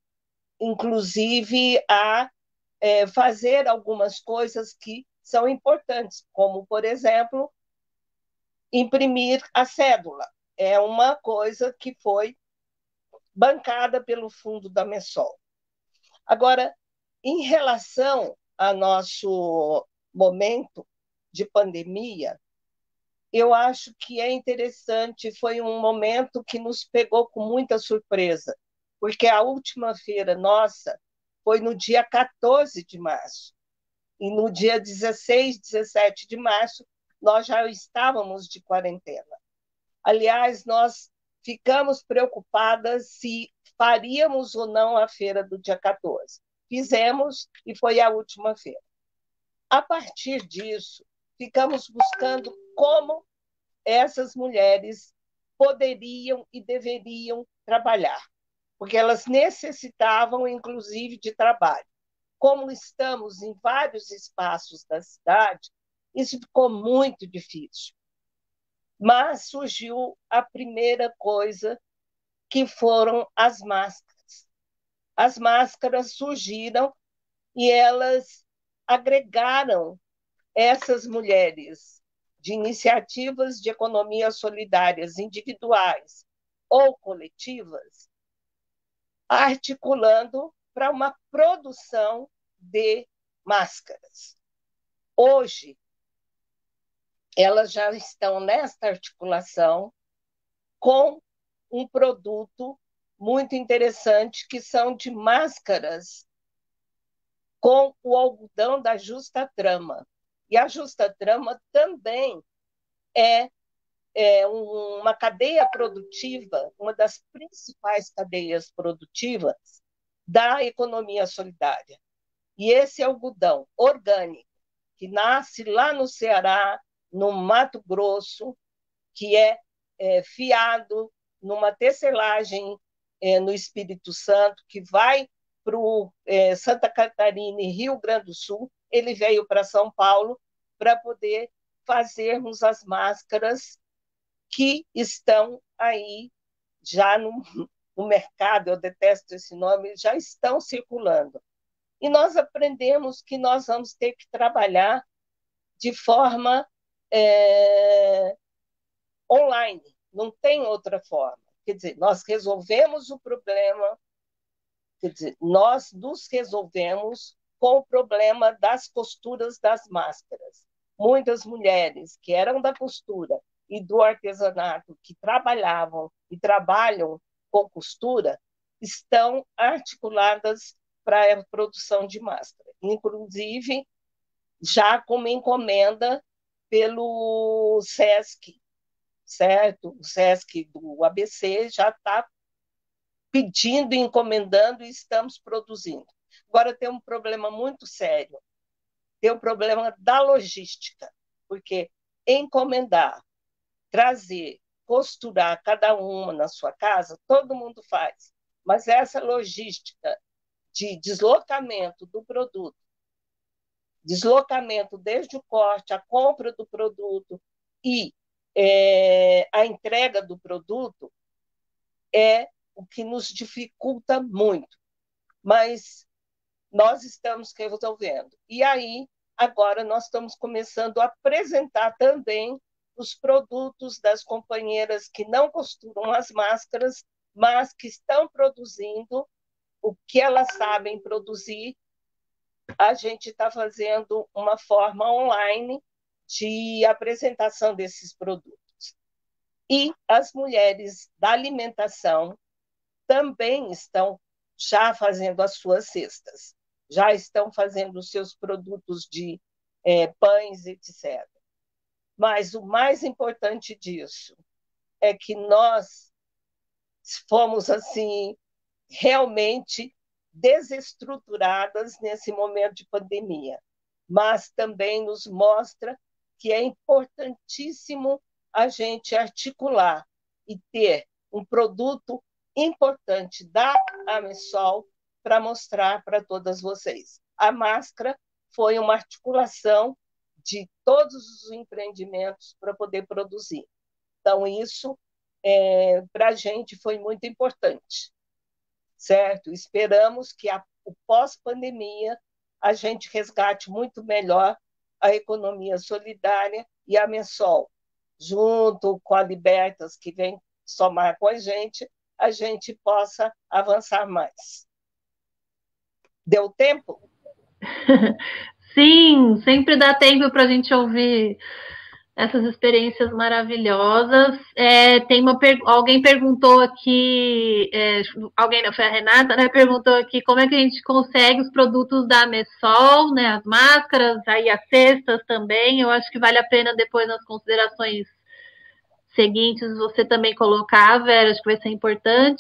C: inclusive, a fazer algumas coisas que são importantes, como, por exemplo, imprimir a cédula. É uma coisa que foi bancada pelo fundo da Messol. Agora, em relação ao nosso momento de pandemia, eu acho que é interessante, foi um momento que nos pegou com muita surpresa, porque a última feira nossa foi no dia 14 de março, e no dia 16, 17 de março, nós já estávamos de quarentena. Aliás, nós ficamos preocupadas se faríamos ou não a feira do dia 14. Fizemos e foi a última feira. A partir disso, ficamos buscando como essas mulheres poderiam e deveriam trabalhar, porque elas necessitavam, inclusive, de trabalho. Como estamos em vários espaços da cidade, isso ficou muito difícil. Mas surgiu a primeira coisa, que foram as máscaras. As máscaras surgiram e elas agregaram essas mulheres de iniciativas de economia solidárias individuais ou coletivas, articulando para uma produção de máscaras. Hoje, elas já estão nesta articulação com um produto muito interessante, que são de máscaras com o algodão da Justa Trama. E a Justa Trama também é uma cadeia produtiva, uma das principais cadeias produtivas da economia solidária. E esse algodão orgânico, que nasce lá no Ceará, no Mato Grosso, que é fiado numa tecelagem no Espírito Santo, que vai para Santa Catarina e Rio Grande do Sul, ele veio para São Paulo para poder fazermos as máscaras que estão aí já no mercado, eu detesto esse nome, já estão circulando. E nós aprendemos que nós vamos ter que trabalhar de forma online, não tem outra forma. Quer dizer, nós resolvemos o problema, quer dizer, nós nos resolvemos com o problema das costuras das máscaras. Muitas mulheres que eram da costura e do artesanato, que trabalhavam e trabalham com costura, estão articuladas para a produção de máscara. Inclusive, já como encomenda pelo SESC, certo? O SESC do ABC já está pedindo, encomendando e estamos produzindo. Agora tem um problema muito sério, tem o problema da logística, porque encomendar, trazer, costurar cada uma na sua casa, todo mundo faz, mas essa logística de deslocamento do produto, deslocamento desde o corte, a compra do produto e a entrega do produto é o que nos dificulta muito, mas nós estamos resolvendo. E aí, agora, nós estamos começando a apresentar também os produtos das companheiras que não costuram as máscaras, mas que estão produzindo o que elas sabem produzir. A gente está fazendo uma forma online de apresentação desses produtos. E as mulheres da alimentação também estão já fazendo as suas cestas, já estão fazendo os seus produtos de pães, etc. Mas o mais importante disso é que nós fomos assim realmente desestruturadas nesse momento de pandemia, mas também nos mostra que é importantíssimo a gente articular e ter um produto importante da Amesol para mostrar para todas vocês. A máscara foi uma articulação de todos os empreendimentos para poder produzir. Então, isso, para a gente, foi muito importante, certo? Esperamos que o pós-pandemia a gente resgate muito melhor a economia solidária e a Amesol, junto com a Libertas, que vem somar com a gente possa avançar mais. Deu tempo?
B: Sim, sempre dá tempo para a gente ouvir essas experiências maravilhosas. Alguém perguntou aqui, alguém não foi a Renata, né? Perguntou aqui como é que a gente consegue os produtos da Amesol, né? As máscaras, aí as cestas também. Eu acho que vale a pena depois nas considerações seguintes você também colocar, Vera, acho que vai ser importante.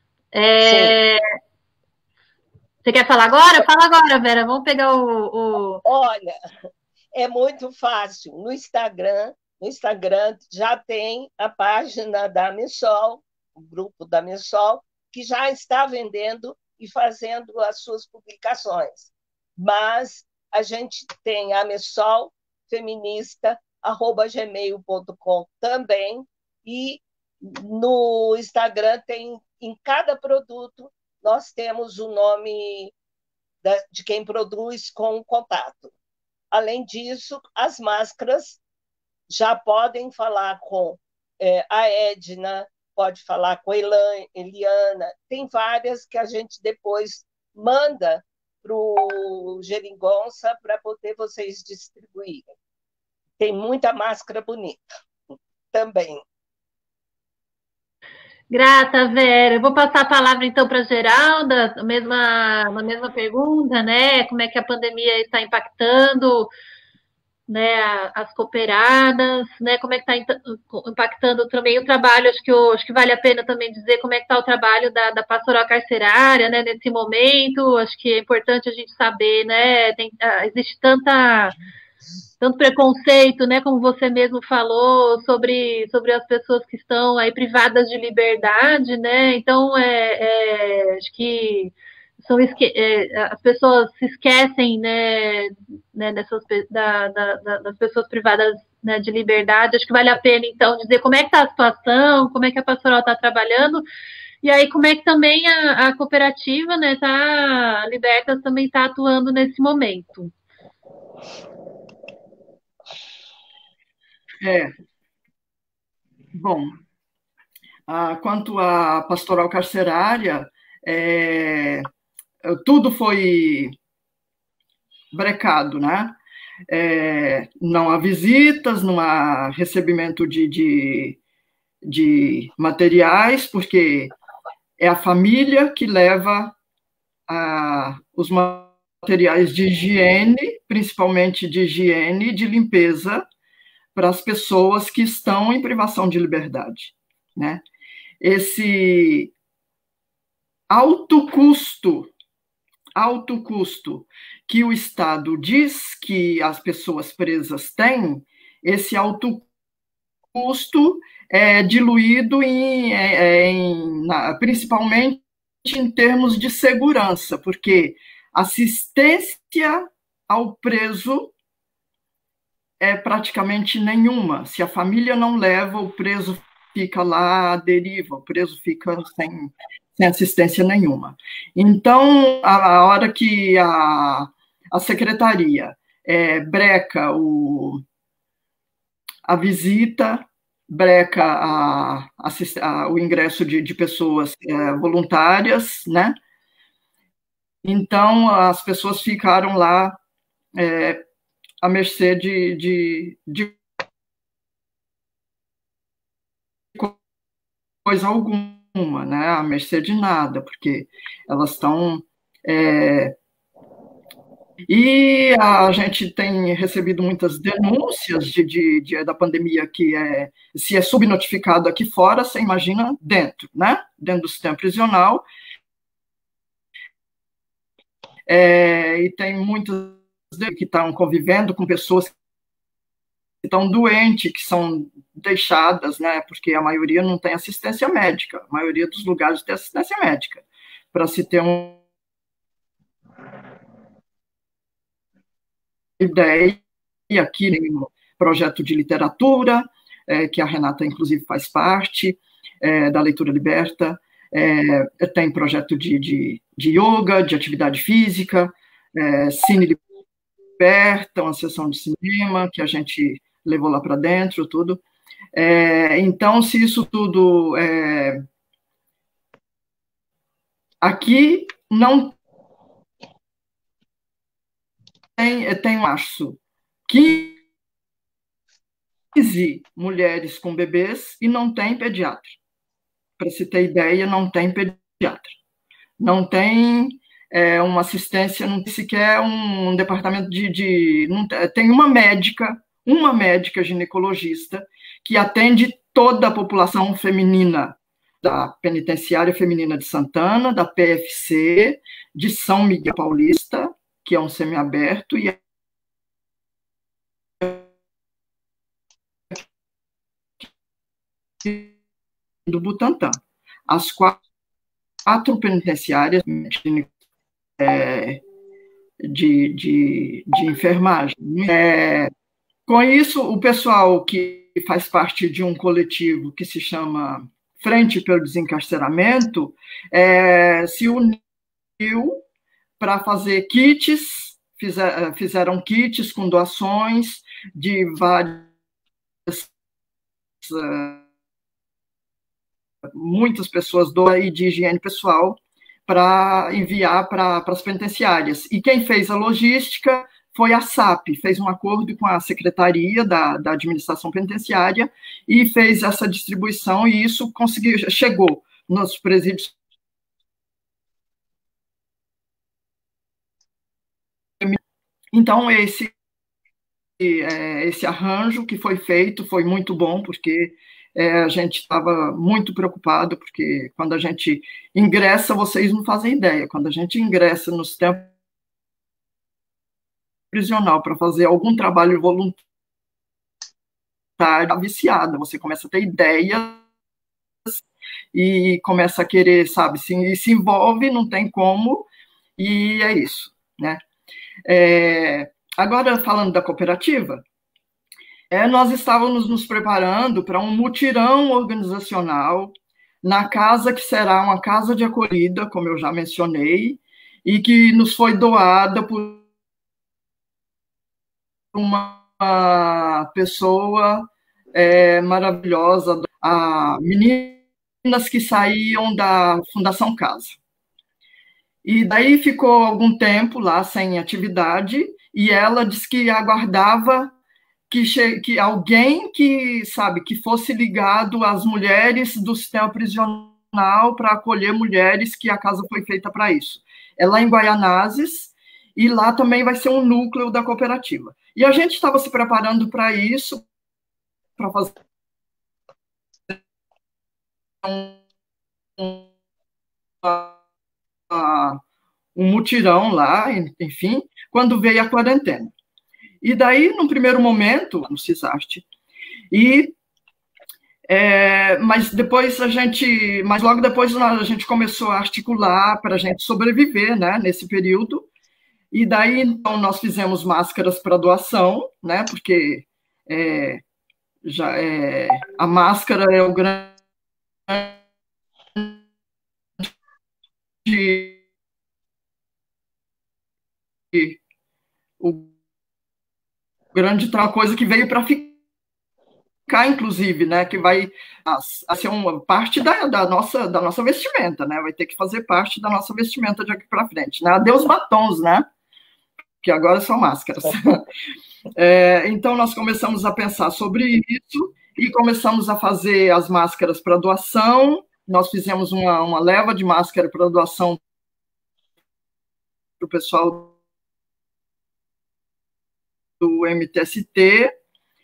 B: Você quer falar agora? Fala agora, Vera. Vamos pegar
C: Olha, é muito fácil. No Instagram já tem a página da Amesol, o grupo da Amesol, que já está vendendo e fazendo as suas publicações. Mas a gente tem a Amesol Feminista, @gmail.com também, e no Instagram tem, em cada produto, nós temos o nome de quem produz com contato. Além disso, as máscaras já podem falar com a Edna, pode falar com a Eliana, tem várias que a gente depois manda para o Geringonça para poder vocês distribuírem. Tem muita máscara bonita também.
B: Grata, Vera. Eu vou passar a palavra, então, para a Geralda, a mesma pergunta, né? Como é que a pandemia está impactando, né, as cooperadas, né? Como é que está impactando também o trabalho? Acho que vale a pena também dizer como é que está o trabalho da pastoral carcerária, né, nesse momento. Acho que é importante a gente saber, né? Existe tanto preconceito, né, como você mesmo falou, sobre as pessoas que estão aí privadas de liberdade, né? Então, acho que as pessoas se esquecem, né das pessoas privadas, né, de liberdade. Acho que vale a pena, então, dizer como é que está a situação, como é que a pastoral está trabalhando, e aí como é que também a cooperativa, né, a Libertas também está atuando nesse momento.
D: Bom, quanto à pastoral carcerária, tudo foi brecado, né? Não há visitas, não há recebimento de materiais, porque é a família que leva os materiais de higiene, principalmente de higiene e de limpeza, para as pessoas que estão em privação de liberdade, né? Esse alto custo que o Estado diz que as pessoas presas têm, esse alto custo é diluído principalmente em termos de segurança, porque assistência ao preso é praticamente nenhuma. Se a família não leva, o preso fica lá à deriva, o preso fica sem assistência nenhuma. Então, a hora que a secretaria breca a visita, breca o ingresso de pessoas voluntárias, né? Então, as pessoas ficaram lá à mercê de coisa alguma, né? À mercê de nada, porque elas estão E a gente tem recebido muitas denúncias da pandemia, que se é subnotificado aqui fora, você imagina dentro, né? Dentro do sistema prisional. E tem muitas que estão convivendo com pessoas que estão doentes, que são deixadas, né? Porque a maioria não tem assistência médica, a maioria dos lugares tem assistência médica. Para se ter uma ideia, aqui no projeto de literatura, que a Renata, inclusive, faz parte, da Leitura Liberta, tem projeto de yoga, de atividade física, Cine Liberta, uma sessão de cinema que a gente levou lá para dentro, tudo. Então, se isso tudo... aqui não tem março, 15 mulheres com bebês e não tem pediatra. Para se ter ideia, não tem pediatra. Não tem uma assistência, não tem sequer um departamento não tem uma médica ginecologista que atende toda a população feminina da Penitenciária Feminina de Santana, da PFC, de São Miguel Paulista, que é um semiaberto, e do Butantã. As quatro penitenciárias de enfermagem. Com isso, o pessoal que faz parte de um coletivo que se chama Frente pelo Desencarceramento se uniu para fazer kits, fizeram kits com doações de várias, muitas pessoas doam, e de higiene pessoal, para enviar para as penitenciárias. E quem fez a logística foi a SAP, fez um acordo com a Secretaria da Administração Penitenciária e fez essa distribuição, e isso chegou nos presídios. Então, esse arranjo que foi feito foi muito bom, porque a gente estava muito preocupado, porque quando a gente ingressa, vocês não fazem ideia, quando a gente ingressa no sistema prisional para fazer algum trabalho voluntário, viciada, você começa a ter ideias e começa a querer, sabe, se envolve, não tem como, e é isso, né? Agora, falando da cooperativa, nós estávamos nos preparando para um mutirão organizacional na casa que será uma casa de acolhida, como eu já mencionei, e que nos foi doada por uma pessoa maravilhosa, a meninas que saíam da Fundação Casa. E daí ficou algum tempo lá sem atividade, e ela disse que aguardava que alguém que fosse ligado às mulheres do sistema prisional para acolher mulheres, que a casa foi feita para isso. É lá em Guaianazes, e lá também vai ser um núcleo da cooperativa. E a gente estava se preparando para isso, para fazer um mutirão lá, enfim, quando veio a quarentena. E daí, num primeiro momento, no CISARTE, mas logo depois a gente começou a articular para a gente sobreviver, né, nesse período. E daí, então, nós fizemos máscaras para doação, né, porque a máscara é o grande coisa que veio para ficar, inclusive, né, que vai ser uma parte da nossa vestimenta, né, vai ter que fazer parte da nossa vestimenta de aqui para frente, né, adeus batons, né, que agora são máscaras. Então, nós começamos a pensar sobre isso e começamos a fazer as máscaras para doação. Nós fizemos uma leva de máscara para doação para o pessoal do MTST,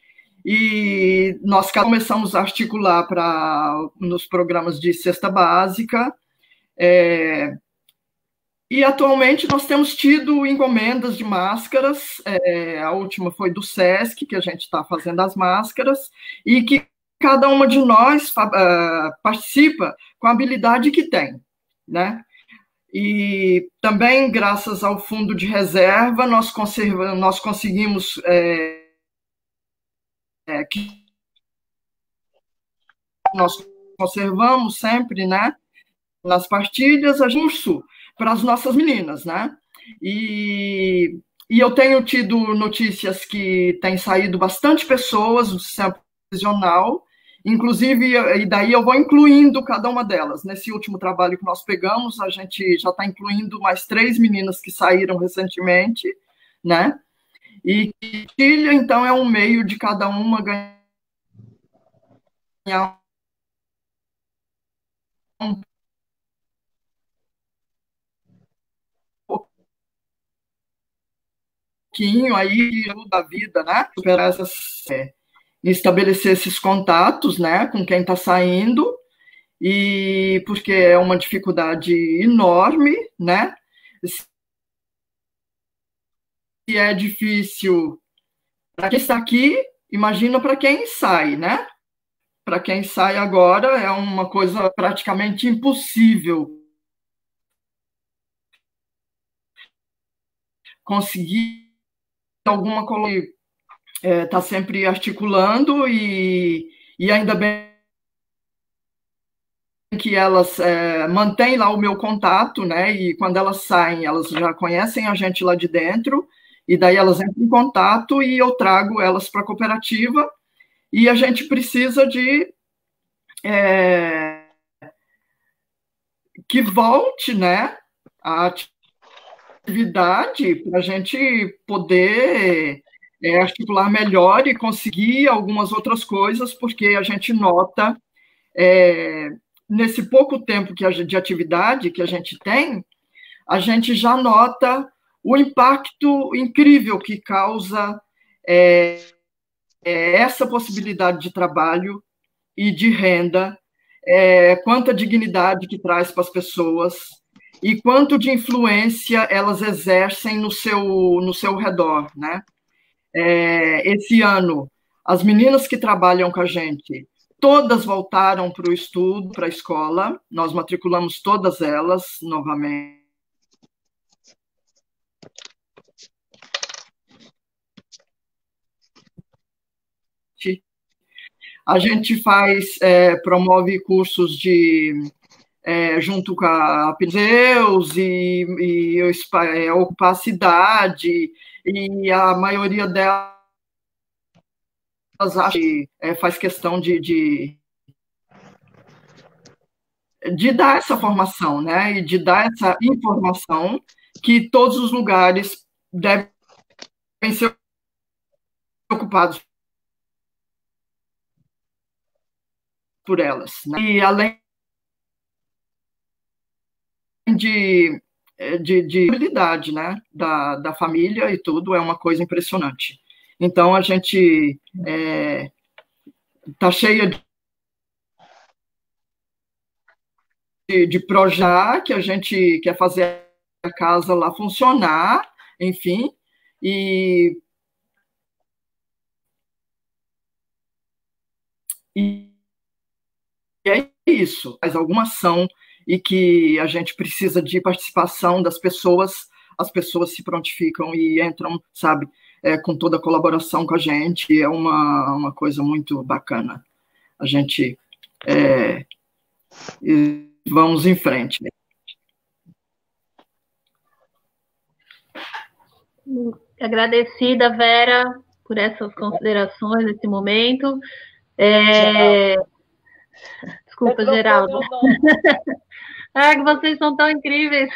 D: e nós começamos a articular nos programas de cesta básica, e atualmente nós temos tido encomendas de máscaras, a última foi do SESC, que a gente está fazendo as máscaras, e que cada uma de nós participa com a habilidade que tem, né? E também, graças ao fundo de reserva, nós conseguimos que nós conservamos sempre, né, nas partilhas, a curso para as nossas meninas, né? E eu tenho tido notícias que tem saído bastante pessoas do centro prisional, inclusive, e daí eu vou incluindo cada uma delas. Nesse último trabalho que nós pegamos, a gente já está incluindo mais 3 meninas que saíram recentemente, né? E partilha, então, é um meio de cada uma ganhar um pouquinho aí da vida, né? Superar estabelecer esses contatos, né, com quem está saindo, e porque é uma dificuldade enorme, né? Se é difícil para quem está aqui, imagina para quem sai, né? Para quem sai agora é uma coisa praticamente impossível conseguir alguma coisa. Está sempre articulando e ainda bem que elas mantêm lá o meu contato, né? E quando elas saem, elas já conhecem a gente lá de dentro, e daí elas entram em contato e eu trago elas para a cooperativa, e a gente precisa de que volte, né, a atividade para a gente poder articular melhor e conseguir algumas outras coisas, porque a gente nota, nesse pouco tempo de atividade que a gente tem, a gente já nota o impacto incrível que causa essa possibilidade de trabalho e de renda, quanta dignidade que traz para as pessoas e quanto de influência elas exercem no seu redor, né? Esse ano, as meninas que trabalham com a gente, todas voltaram para o estudo, para a escola, nós matriculamos todas elas novamente. A gente promove cursos junto com a Zeus e ocupar a cidade, e a maioria delas acha que faz questão de dar essa formação, né? E de dar essa informação que todos os lugares devem ser ocupados por elas, né? E além de habilidade, né, da família e tudo, é uma coisa impressionante. Então, a gente está cheia de projetos que a gente quer fazer a casa lá funcionar, enfim, e é isso, faz alguma ação e que a gente precisa de participação das pessoas, as pessoas se prontificam e entram, sabe, com toda a colaboração com a gente, é uma coisa muito bacana. A gente vamos em frente.
B: Agradecida, Vera, por essas considerações nesse momento. Desculpa, Geraldo. Que vocês são tão incríveis.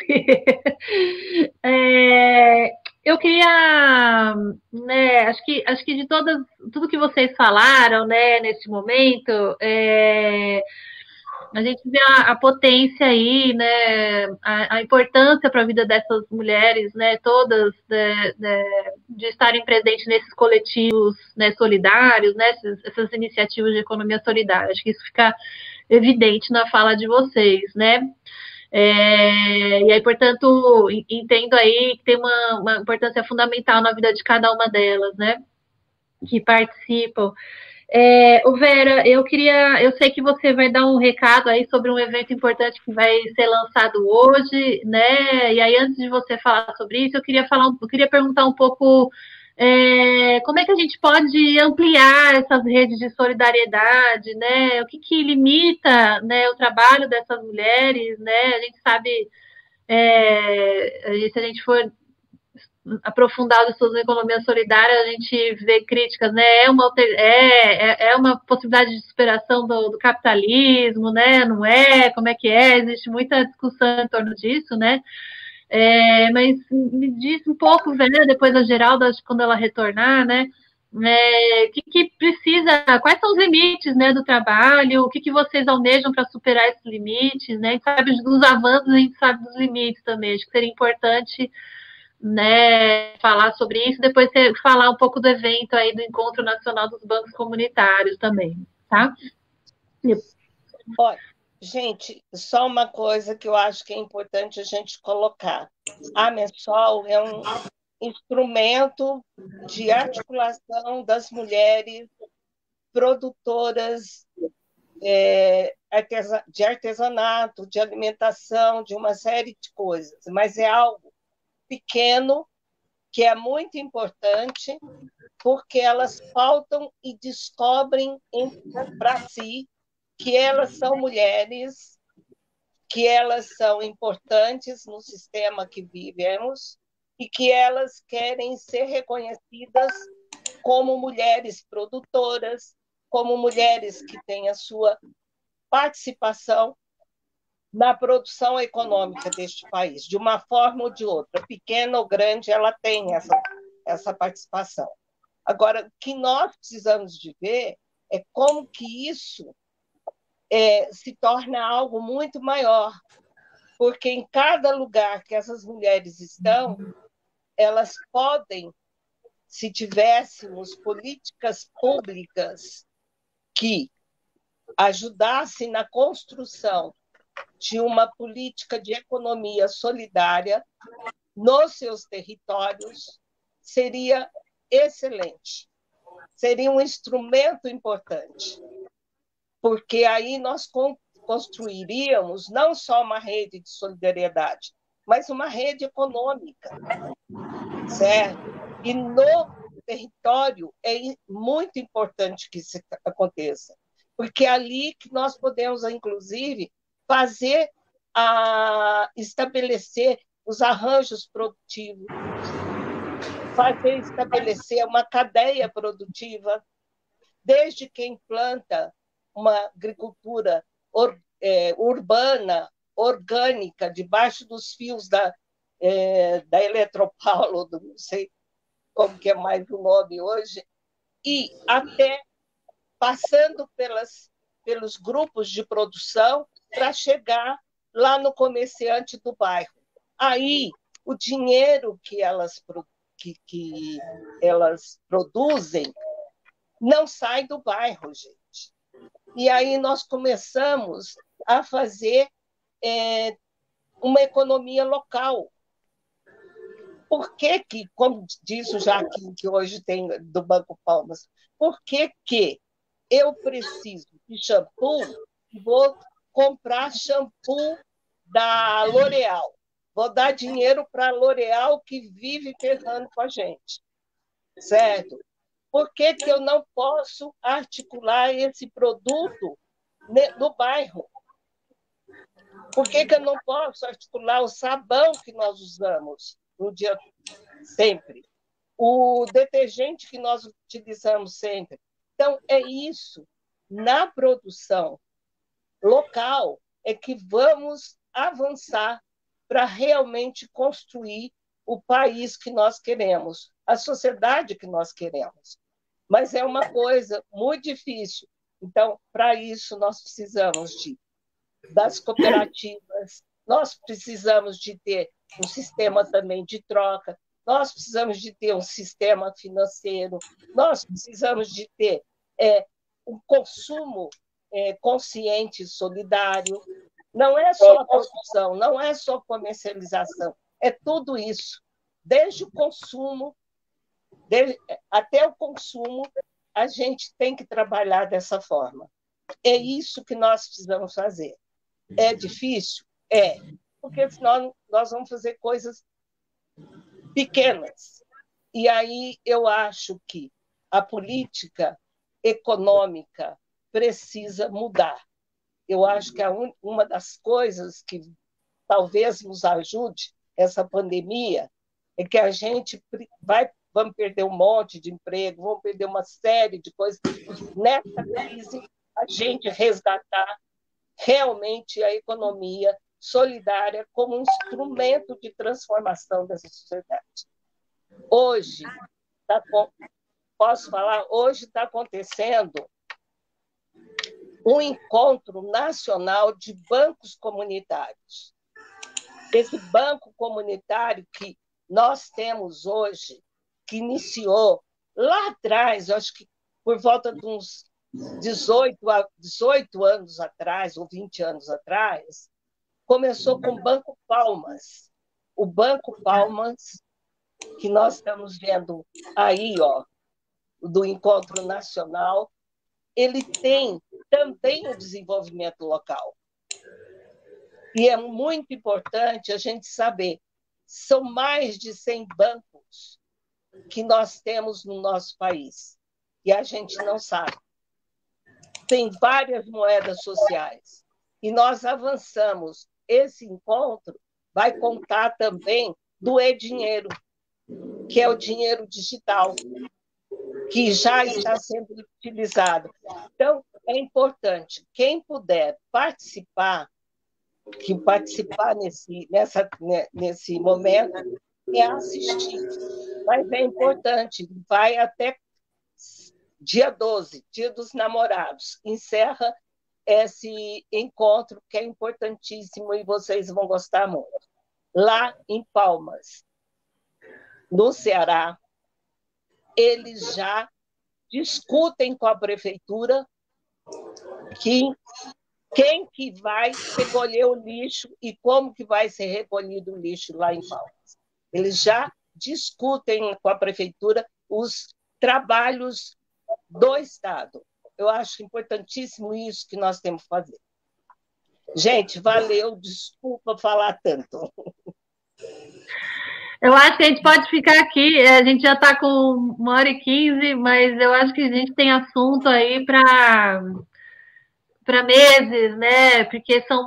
B: Eu queria, né, acho que de tudo que vocês falaram, né, neste momento, a gente vê a potência aí, né, a importância para a vida dessas mulheres, né, todas, de estarem presentes nesses coletivos, né, solidários, né, essas iniciativas de economia solidária. Acho que isso fica evidente na fala de vocês, né? E aí, portanto, entendo aí que tem uma importância fundamental na vida de cada uma delas, né, que participam. Vera, eu sei que você vai dar um recado aí sobre um evento importante que vai ser lançado hoje, né? E aí, antes de você falar sobre isso, eu queria perguntar um pouco como é que a gente pode ampliar essas redes de solidariedade, né? O que limita, né, o trabalho dessas mulheres, né? A gente sabe, se a gente for aprofundado estudo na economia solidária, a gente vê críticas, né? É uma possibilidade de superação do capitalismo, né? Não é? Como é que é? Existe muita discussão em torno disso, né? Mas me diz um pouco, Vera, depois a Geralda, quando ela retornar, né? Que precisa, quais são os limites, né, do trabalho, o que vocês almejam para superar esses limites, né? A gente sabe dos avanços, a gente sabe dos limites também. Acho que seria importante, né, falar sobre isso, depois você falar um pouco do evento aí do Encontro Nacional dos Bancos Comunitários também, tá?
C: Olha, gente, só uma coisa que eu acho que é importante a gente colocar. A MESOL é um instrumento de articulação das mulheres produtoras de artesanato, de alimentação, de uma série de coisas, mas é algo pequeno, que é muito importante, porque elas faltam e descobrem para si que elas são mulheres, que elas são importantes no sistema que vivemos e que elas querem ser reconhecidas como mulheres produtoras, como mulheres que têm a sua participação na produção econômica deste país, de uma forma ou de outra, pequena ou grande, ela tem essa participação. Agora, o que nós precisamos de ver é como que isso se torna algo muito maior, porque em cada lugar que essas mulheres estão, elas podem, se tivéssemos políticas públicas que ajudassem na construção de uma política de economia solidária nos seus territórios, seria excelente. Seria um instrumento importante, porque aí nós construiríamos não só uma rede de solidariedade, mas uma rede econômica, certo? E no território é muito importante que isso aconteça, porque é ali que nós podemos, inclusive, estabelecer os arranjos produtivos, estabelecer uma cadeia produtiva, desde quem planta uma agricultura urbana, orgânica, debaixo dos fios da Eletropaulo, não sei como que é mais o nome hoje, e até passando pelos grupos de produção para chegar lá no comerciante do bairro. Aí, o dinheiro que elas produzem não sai do bairro, gente. E aí nós começamos a fazer uma economia local. Por que, como disse o Jaquim, que hoje tem do Banco Palmas, por que eu preciso de shampoo e vou comprar shampoo da L'Oréal? Vou dar dinheiro para a L'Oréal, que vive ferrando com a gente, certo? Por que eu não posso articular esse produto no bairro? Por que eu não posso articular o sabão que nós usamos no dia sempre? O detergente que nós utilizamos sempre? Então, é isso. Na produção local é que vamos avançar para realmente construir o país que nós queremos, a sociedade que nós queremos. Mas é uma coisa muito difícil. Então, para isso, nós precisamos de das cooperativas, nós precisamos de ter um sistema também de troca, nós precisamos de ter um sistema financeiro, nós precisamos de ter um consumo consciente e solidário. Não é só a produção, não é só comercialização, é tudo isso. Desde o consumo, até o consumo, a gente tem que trabalhar dessa forma. É isso que nós precisamos fazer. É difícil? É, porque senão nós vamos fazer coisas pequenas. E aí eu acho que a política econômica precisa mudar. Eu acho que uma das coisas que talvez nos ajude essa pandemia é que a gente vamos perder um monte de emprego, vamos perder uma série de coisas. Nessa crise, a gente resgatar realmente a economia solidária como um instrumento de transformação dessa sociedade. Hoje, posso falar, hoje está acontecendo um encontro nacional de bancos comunitários. Esse banco comunitário que nós temos hoje, que iniciou lá atrás, eu acho que por volta de uns 18 anos atrás, ou 20 anos atrás, começou com o Banco Palmas. O Banco Palmas, que nós estamos vendo aí, do Encontro Nacional, ele tem também o desenvolvimento local. E é muito importante a gente saber, são mais de 100 bancos que nós temos no nosso país, e a gente não sabe. Tem várias moedas sociais, e nós avançamos. Esse encontro vai contar também do e-dinheiro, que é o dinheiro digital, que já está sendo utilizado. Então, é importante, quem puder participar nesse momento, é assistir. Mas é importante, vai até dia 12, Dia dos Namorados, encerra esse encontro que é importantíssimo e vocês vão gostar muito. Lá em Palmas, no Ceará, eles já discutem com a prefeitura quem que vai recolher o lixo e como que vai ser recolhido o lixo lá em Palmas. Eles já discutem com a prefeitura os trabalhos do Estado. Eu acho importantíssimo isso que nós temos que fazer. Gente, valeu, desculpa falar tanto.
B: Eu acho que a gente pode ficar aqui, a gente já está com 1h15, mas eu acho que a gente tem assunto aí para meses, né? Porque são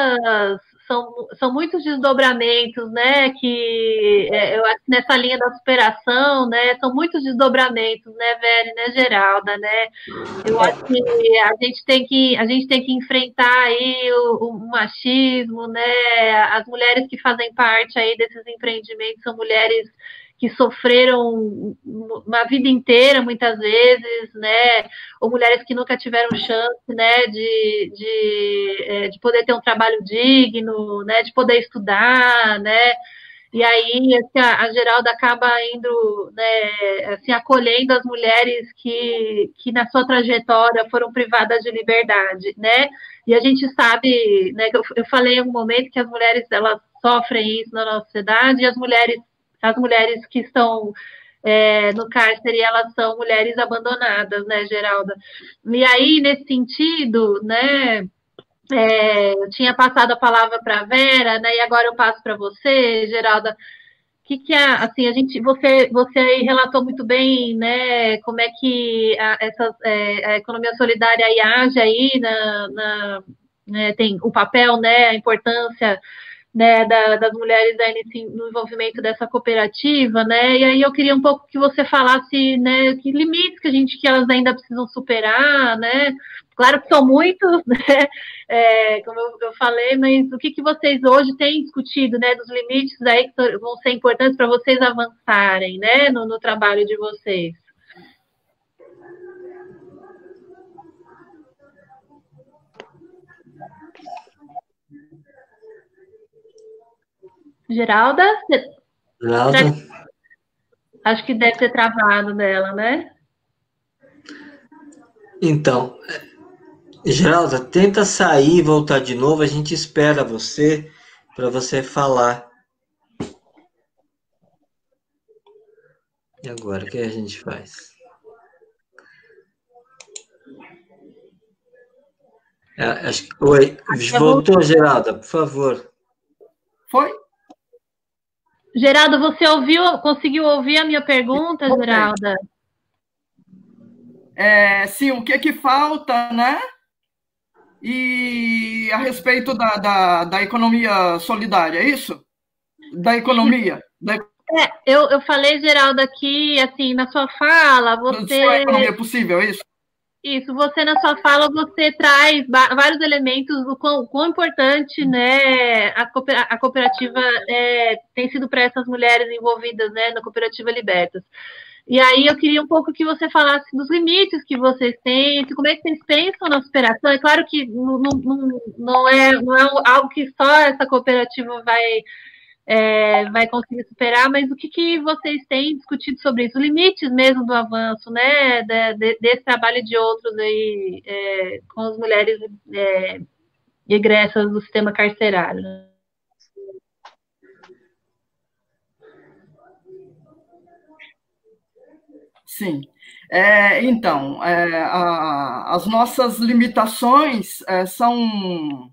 B: muitos desdobramentos, né? Que eu acho que nessa linha da superação, né? São muitos desdobramentos, né, Vera, né, Geralda, né? Eu acho que a gente tem que enfrentar aí o machismo, né? As mulheres que fazem parte aí desses empreendimentos são mulheres que sofreram uma vida inteira, muitas vezes, né? Ou mulheres que nunca tiveram chance, né? De poder ter um trabalho digno, né? De poder estudar, né? E aí a Geralda acaba indo, né, assim, acolhendo as mulheres que na sua trajetória foram privadas de liberdade, né? E a gente sabe, né, que eu falei em algum momento que as mulheres elas sofrem isso na nossa sociedade, e as mulheres que estão no cárcere, elas são mulheres abandonadas, né, Geralda? E aí, nesse sentido, né, eu tinha passado a palavra para a Vera, né, e agora eu passo para você, Geralda. Que é, assim, você aí relatou muito bem, né, como é que a economia solidária aí age aí, né, tem o papel, né, a importância, né, das mulheres aí no envolvimento dessa cooperativa, né, e aí eu queria um pouco que você falasse, né, que limites que elas ainda precisam superar, né, claro que são muitos, né, como eu falei, mas o que vocês hoje têm discutido, né, dos limites aí que vão ser importantes para vocês avançarem, né, no trabalho de vocês? Geralda?
A: Geralda?
B: Acho que deve ter travado dela, né?
A: Então, Geralda, tenta sair e voltar de novo. A gente espera você para você falar. E agora, o que a gente faz? Oi, voltou, Geralda, por favor.
D: Foi?
B: Geralda, você conseguiu ouvir a minha pergunta, Geralda?
D: Sim, o que falta, né? E a respeito da economia solidária, é isso? Da economia?
B: Eu falei, Geralda, que, assim, na sua fala, você...
D: A economia possível, é isso?
B: Isso, você na sua fala, você traz vários elementos do quão importante, né, a cooperativa tem sido para essas mulheres envolvidas, né, na cooperativa Libertas. E aí eu queria um pouco que você falasse dos limites que vocês têm, como é que vocês pensam na superação. É claro que não é algo que só essa cooperativa vai conseguir superar, mas o que vocês têm discutido sobre isso? Os limites mesmo do avanço, né, desse trabalho e de outros aí, com as mulheres egressas do sistema carcerário.
D: Sim. Então, as nossas limitações são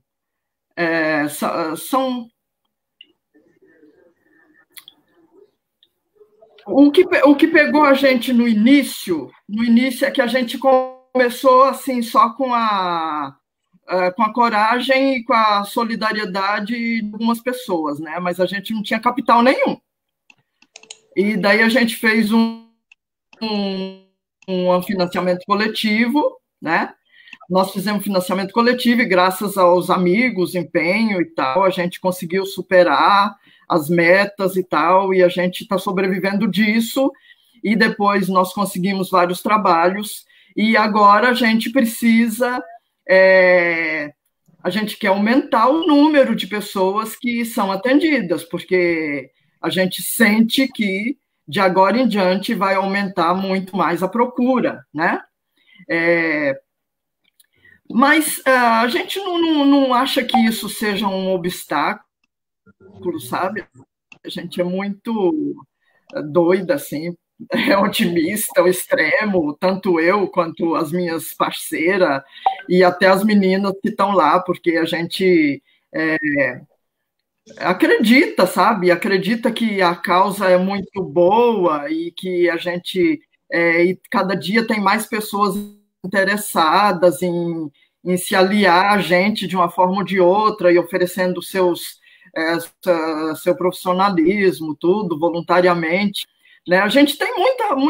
D: o que pegou a gente no início é que a gente começou assim só com a coragem e com a solidariedade de algumas pessoas, né? Mas a gente não tinha capital nenhum. E daí a gente fez um financiamento coletivo, né? Nós fizemos financiamento coletivo e graças aos amigos, empenho e tal, a gente conseguiu superar as metas e tal, e a gente está sobrevivendo disso, e depois nós conseguimos vários trabalhos, e agora a gente precisa, a gente quer aumentar o número de pessoas que são atendidas, porque a gente sente que de agora em diante vai aumentar muito mais a procura, né? Mas a gente não acha que isso seja um obstáculo, sabe? A gente é muito doida, assim, otimista ao extremo, tanto eu quanto as minhas parceiras e até as meninas que estão lá, porque a gente acredita, sabe? Acredita que a causa é muito boa e que a gente... e cada dia tem mais pessoas interessadas em se aliar a gente de uma forma ou de outra e oferecendo seu profissionalismo, tudo, voluntariamente. Né? A gente tem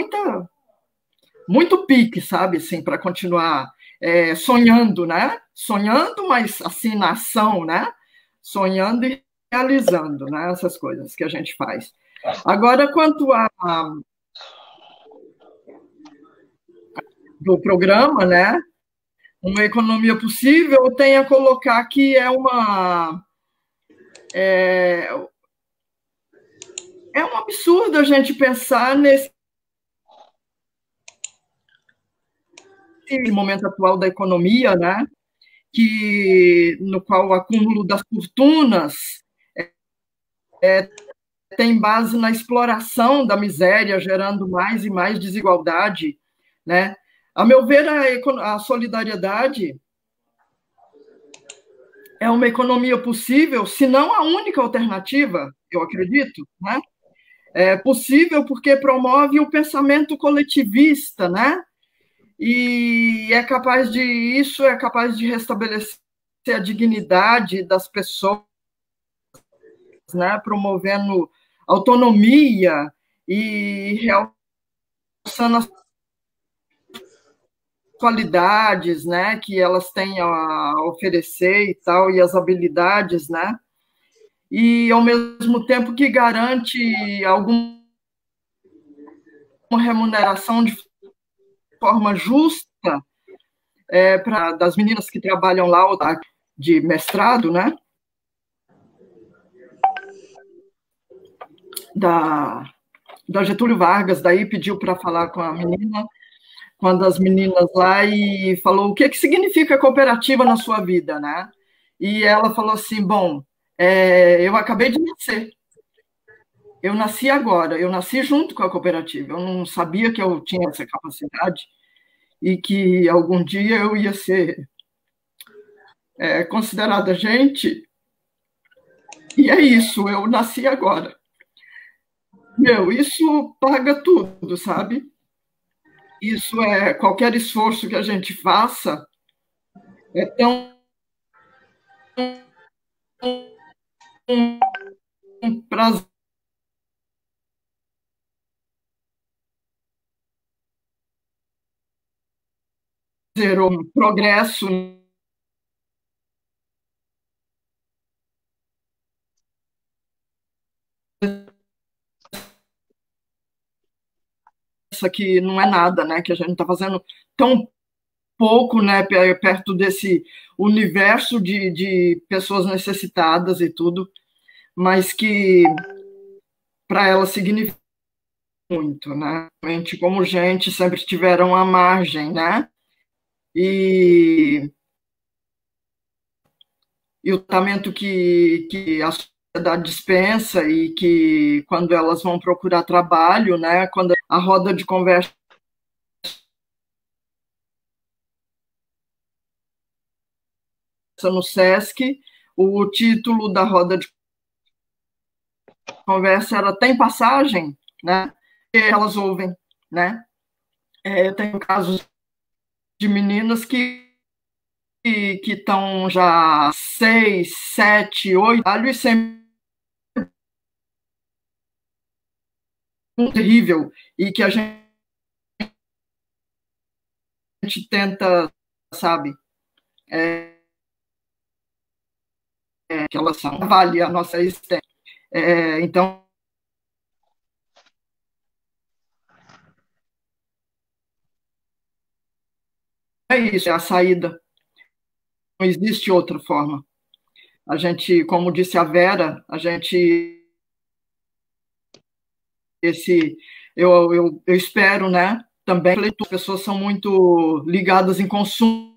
D: muito pique, sabe, assim, para continuar sonhando, né? Sonhando, mas assim, na ação, né? Sonhando e realizando, né? Essas coisas que a gente faz. Agora, quanto do programa, né? Uma economia possível, eu tenho a colocar que é um absurdo a gente pensar nesse momento atual da economia, né? No qual o acúmulo das fortunas tem base na exploração da miséria, gerando mais e mais desigualdade, né? A meu ver, a solidariedade é uma economia possível, se não a única alternativa, eu acredito, né? É possível porque promove o pensamento coletivista, né? E isso é capaz de restabelecer a dignidade das pessoas, né? Promovendo autonomia e realçando as qualidades, né, que elas têm a oferecer e tal, e as habilidades, né, e ao mesmo tempo que garante alguma remuneração de forma justa das meninas que trabalham lá de mestrado, né? da Getúlio Vargas, daí pediu para falar com a menina, com uma das meninas lá, e falou, o que significa cooperativa na sua vida, né? E ela falou assim, bom, eu acabei de nascer, eu nasci agora, eu nasci junto com a cooperativa, eu não sabia que eu tinha essa capacidade e que algum dia eu ia ser considerada gente, e é isso, eu nasci agora. Meu, isso paga tudo, sabe? Isso qualquer esforço que a gente faça é tão um prazer, um progresso. Isso aqui não é nada, né? Que a gente está fazendo tão pouco, né? Perto desse universo de pessoas necessitadas e tudo, mas que para elas significa muito, né? A gente, como gente, sempre tiveram à margem, né? E o tratamento que a sociedade dispensa e que, quando elas vão procurar trabalho, né? Quando a roda de conversa no SESC, o título da roda de conversa era Tem Passagem, né? E elas ouvem, né? Eu tenho casos de meninas que estão já 6, 7, 8 anos e sempre terrível, e que a gente tenta, sabe, que elas são, vale a nossa existência. Então, é isso, é a saída. Não existe outra forma. A gente, como disse a Vera, a gente eu espero, né? Também as pessoas são muito ligadas em consumo,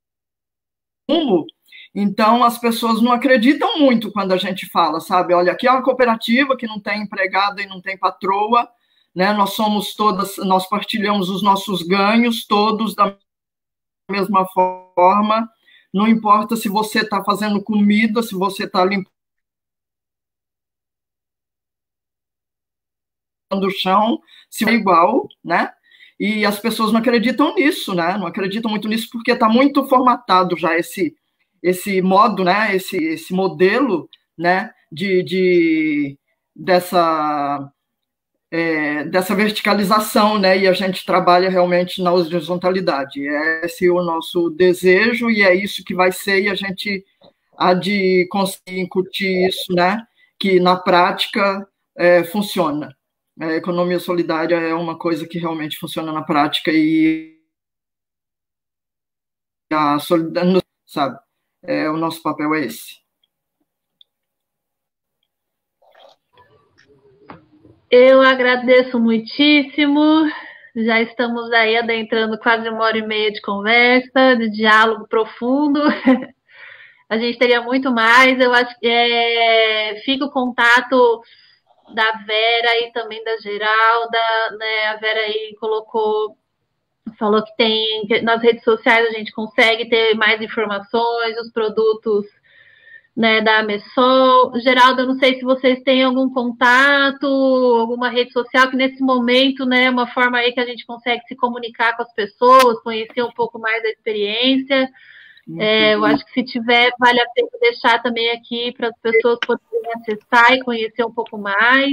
D: então as pessoas não acreditam muito quando a gente fala, sabe? Olha, aqui é uma cooperativa que não tem empregada e não tem patroa, né? Nós somos todas, nós partilhamos os nossos ganhos todos da mesma forma. Não importa se você está fazendo comida, se você está limpando o chão, se é igual, né? E as pessoas não acreditam nisso, né? Não acreditam muito nisso porque está muito formatado já esse modo, né? Esse modelo, né? Dessa verticalização, né? E a gente trabalha realmente na horizontalidade. Esse é o nosso desejo e é isso que vai ser, e a gente há de conseguir incutir isso, né? Que na prática funciona. A economia solidária é uma coisa que realmente funciona na prática, e a solidariedade, sabe? O nosso papel é esse.
B: Eu agradeço muitíssimo. Já estamos aí adentrando quase 1h30 de conversa, de diálogo profundo. A gente teria muito mais. Eu acho que fica o contato da Vera e também da Geralda, né? A Vera aí falou que nas redes sociais a gente consegue ter mais informações, os produtos, né, da Amessol. Geralda, eu não sei se vocês têm algum contato, alguma rede social, que nesse momento, né, é uma forma aí que a gente consegue se comunicar com as pessoas, conhecer um pouco mais da experiência. Eu acho que se tiver, vale a pena deixar também aqui para as pessoas poderem acessar e conhecer um pouco mais,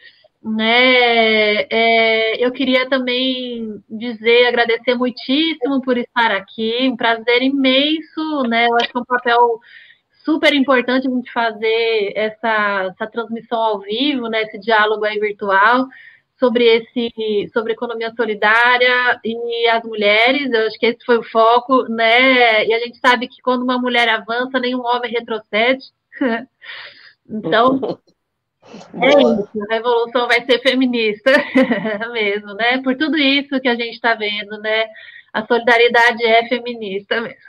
B: né? Eu queria também agradecer muitíssimo por estar aqui, um prazer imenso, né? Eu acho que é um papel super importante a gente fazer essa transmissão ao vivo, né? Esse diálogo aí virtual sobre economia solidária e as mulheres. Eu acho que esse foi o foco, né? E a gente sabe que quando uma mulher avança, nenhum homem retrocede. Então, É isso, a revolução vai ser feminista mesmo, né? Por tudo isso que a gente está vendo, né? A solidariedade é feminista mesmo.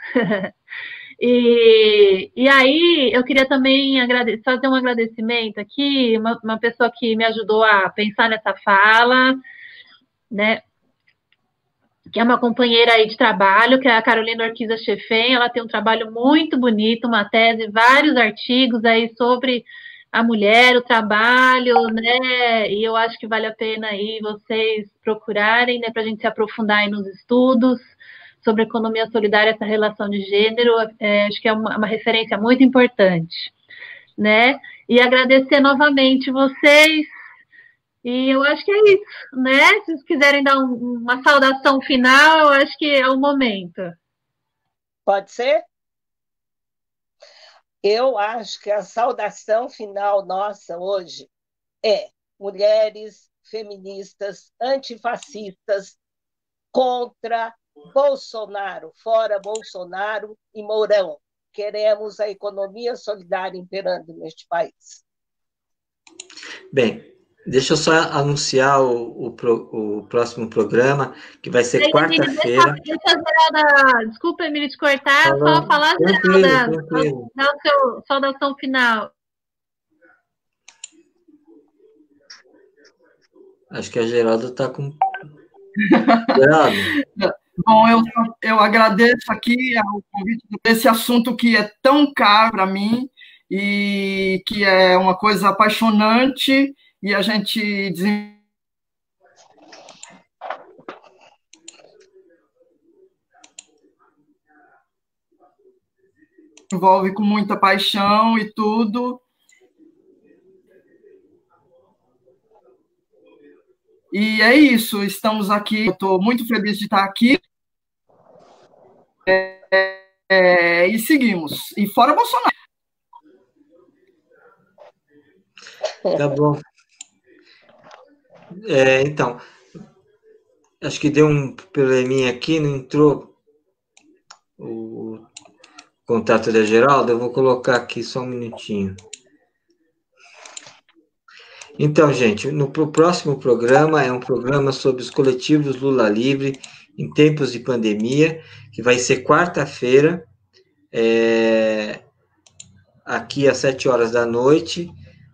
B: E aí, eu queria também fazer um agradecimento aqui, uma pessoa que me ajudou a pensar nessa fala, né? Que é uma companheira aí de trabalho, que é a Carolina Orquiza Chefen. Ela tem um trabalho muito bonito, uma tese, vários artigos aí sobre a mulher, o trabalho, né? E eu acho que vale a pena aí vocês procurarem, né, para a gente se aprofundar aí nos estudos sobre economia solidária, essa relação de gênero. Acho que é uma referência muito importante, né? E agradecer novamente vocês. E eu acho que é isso, né? Se vocês quiserem dar uma saudação final, eu acho que é o momento.
C: Pode ser? Eu acho que a saudação final nossa hoje é mulheres feministas, antifascistas, contra Bolsonaro, fora Bolsonaro e Mourão. Queremos a economia solidária imperando neste país.
A: Bem, deixa eu só anunciar o próximo programa, que vai ser quarta-feira.
B: Desculpa, Emílio, te cortar, só falar
A: tranquilo.
B: Dar o seu saudação final.
A: Acho que a Geralda está com... Geralda.
D: Bom, eu agradeço aqui o convite desse assunto que é tão caro para mim e que é uma coisa apaixonante e a gente desenvolve com muita paixão e tudo. E é isso, estamos aqui, eu estou muito feliz de estar aqui. E seguimos. E fora Bolsonaro.
A: Tá bom. Então, acho que deu um probleminha aqui, não entrou o contato da Geralda. Eu vou colocar aqui só um minutinho. Então, gente, no próximo programa é um programa sobre os coletivos Lula Livre em tempos de pandemia, que vai ser quarta-feira, aqui às 7 horas da noite,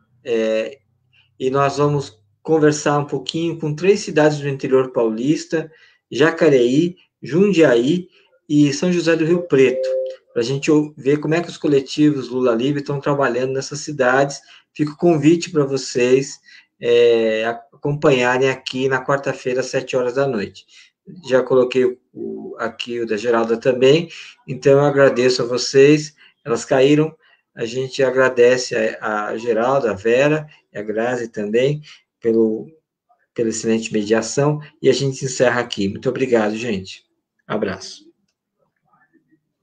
A: e nós vamos conversar um pouquinho com 3 cidades do interior paulista: Jacareí, Jundiaí e São José do Rio Preto, para a gente ver como é que os coletivos Lula Livre estão trabalhando nessas cidades. Fica o convite para vocês acompanharem aqui na quarta-feira, às 7 horas da noite. Já coloquei aqui o da Geralda também, então eu agradeço a vocês. Elas caíram, a gente agradece a Geralda, a Vera e a Grazi também pela excelente mediação, e a gente encerra aqui. Muito obrigado, gente. Abraço.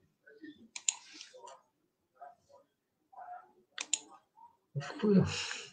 A: Fui.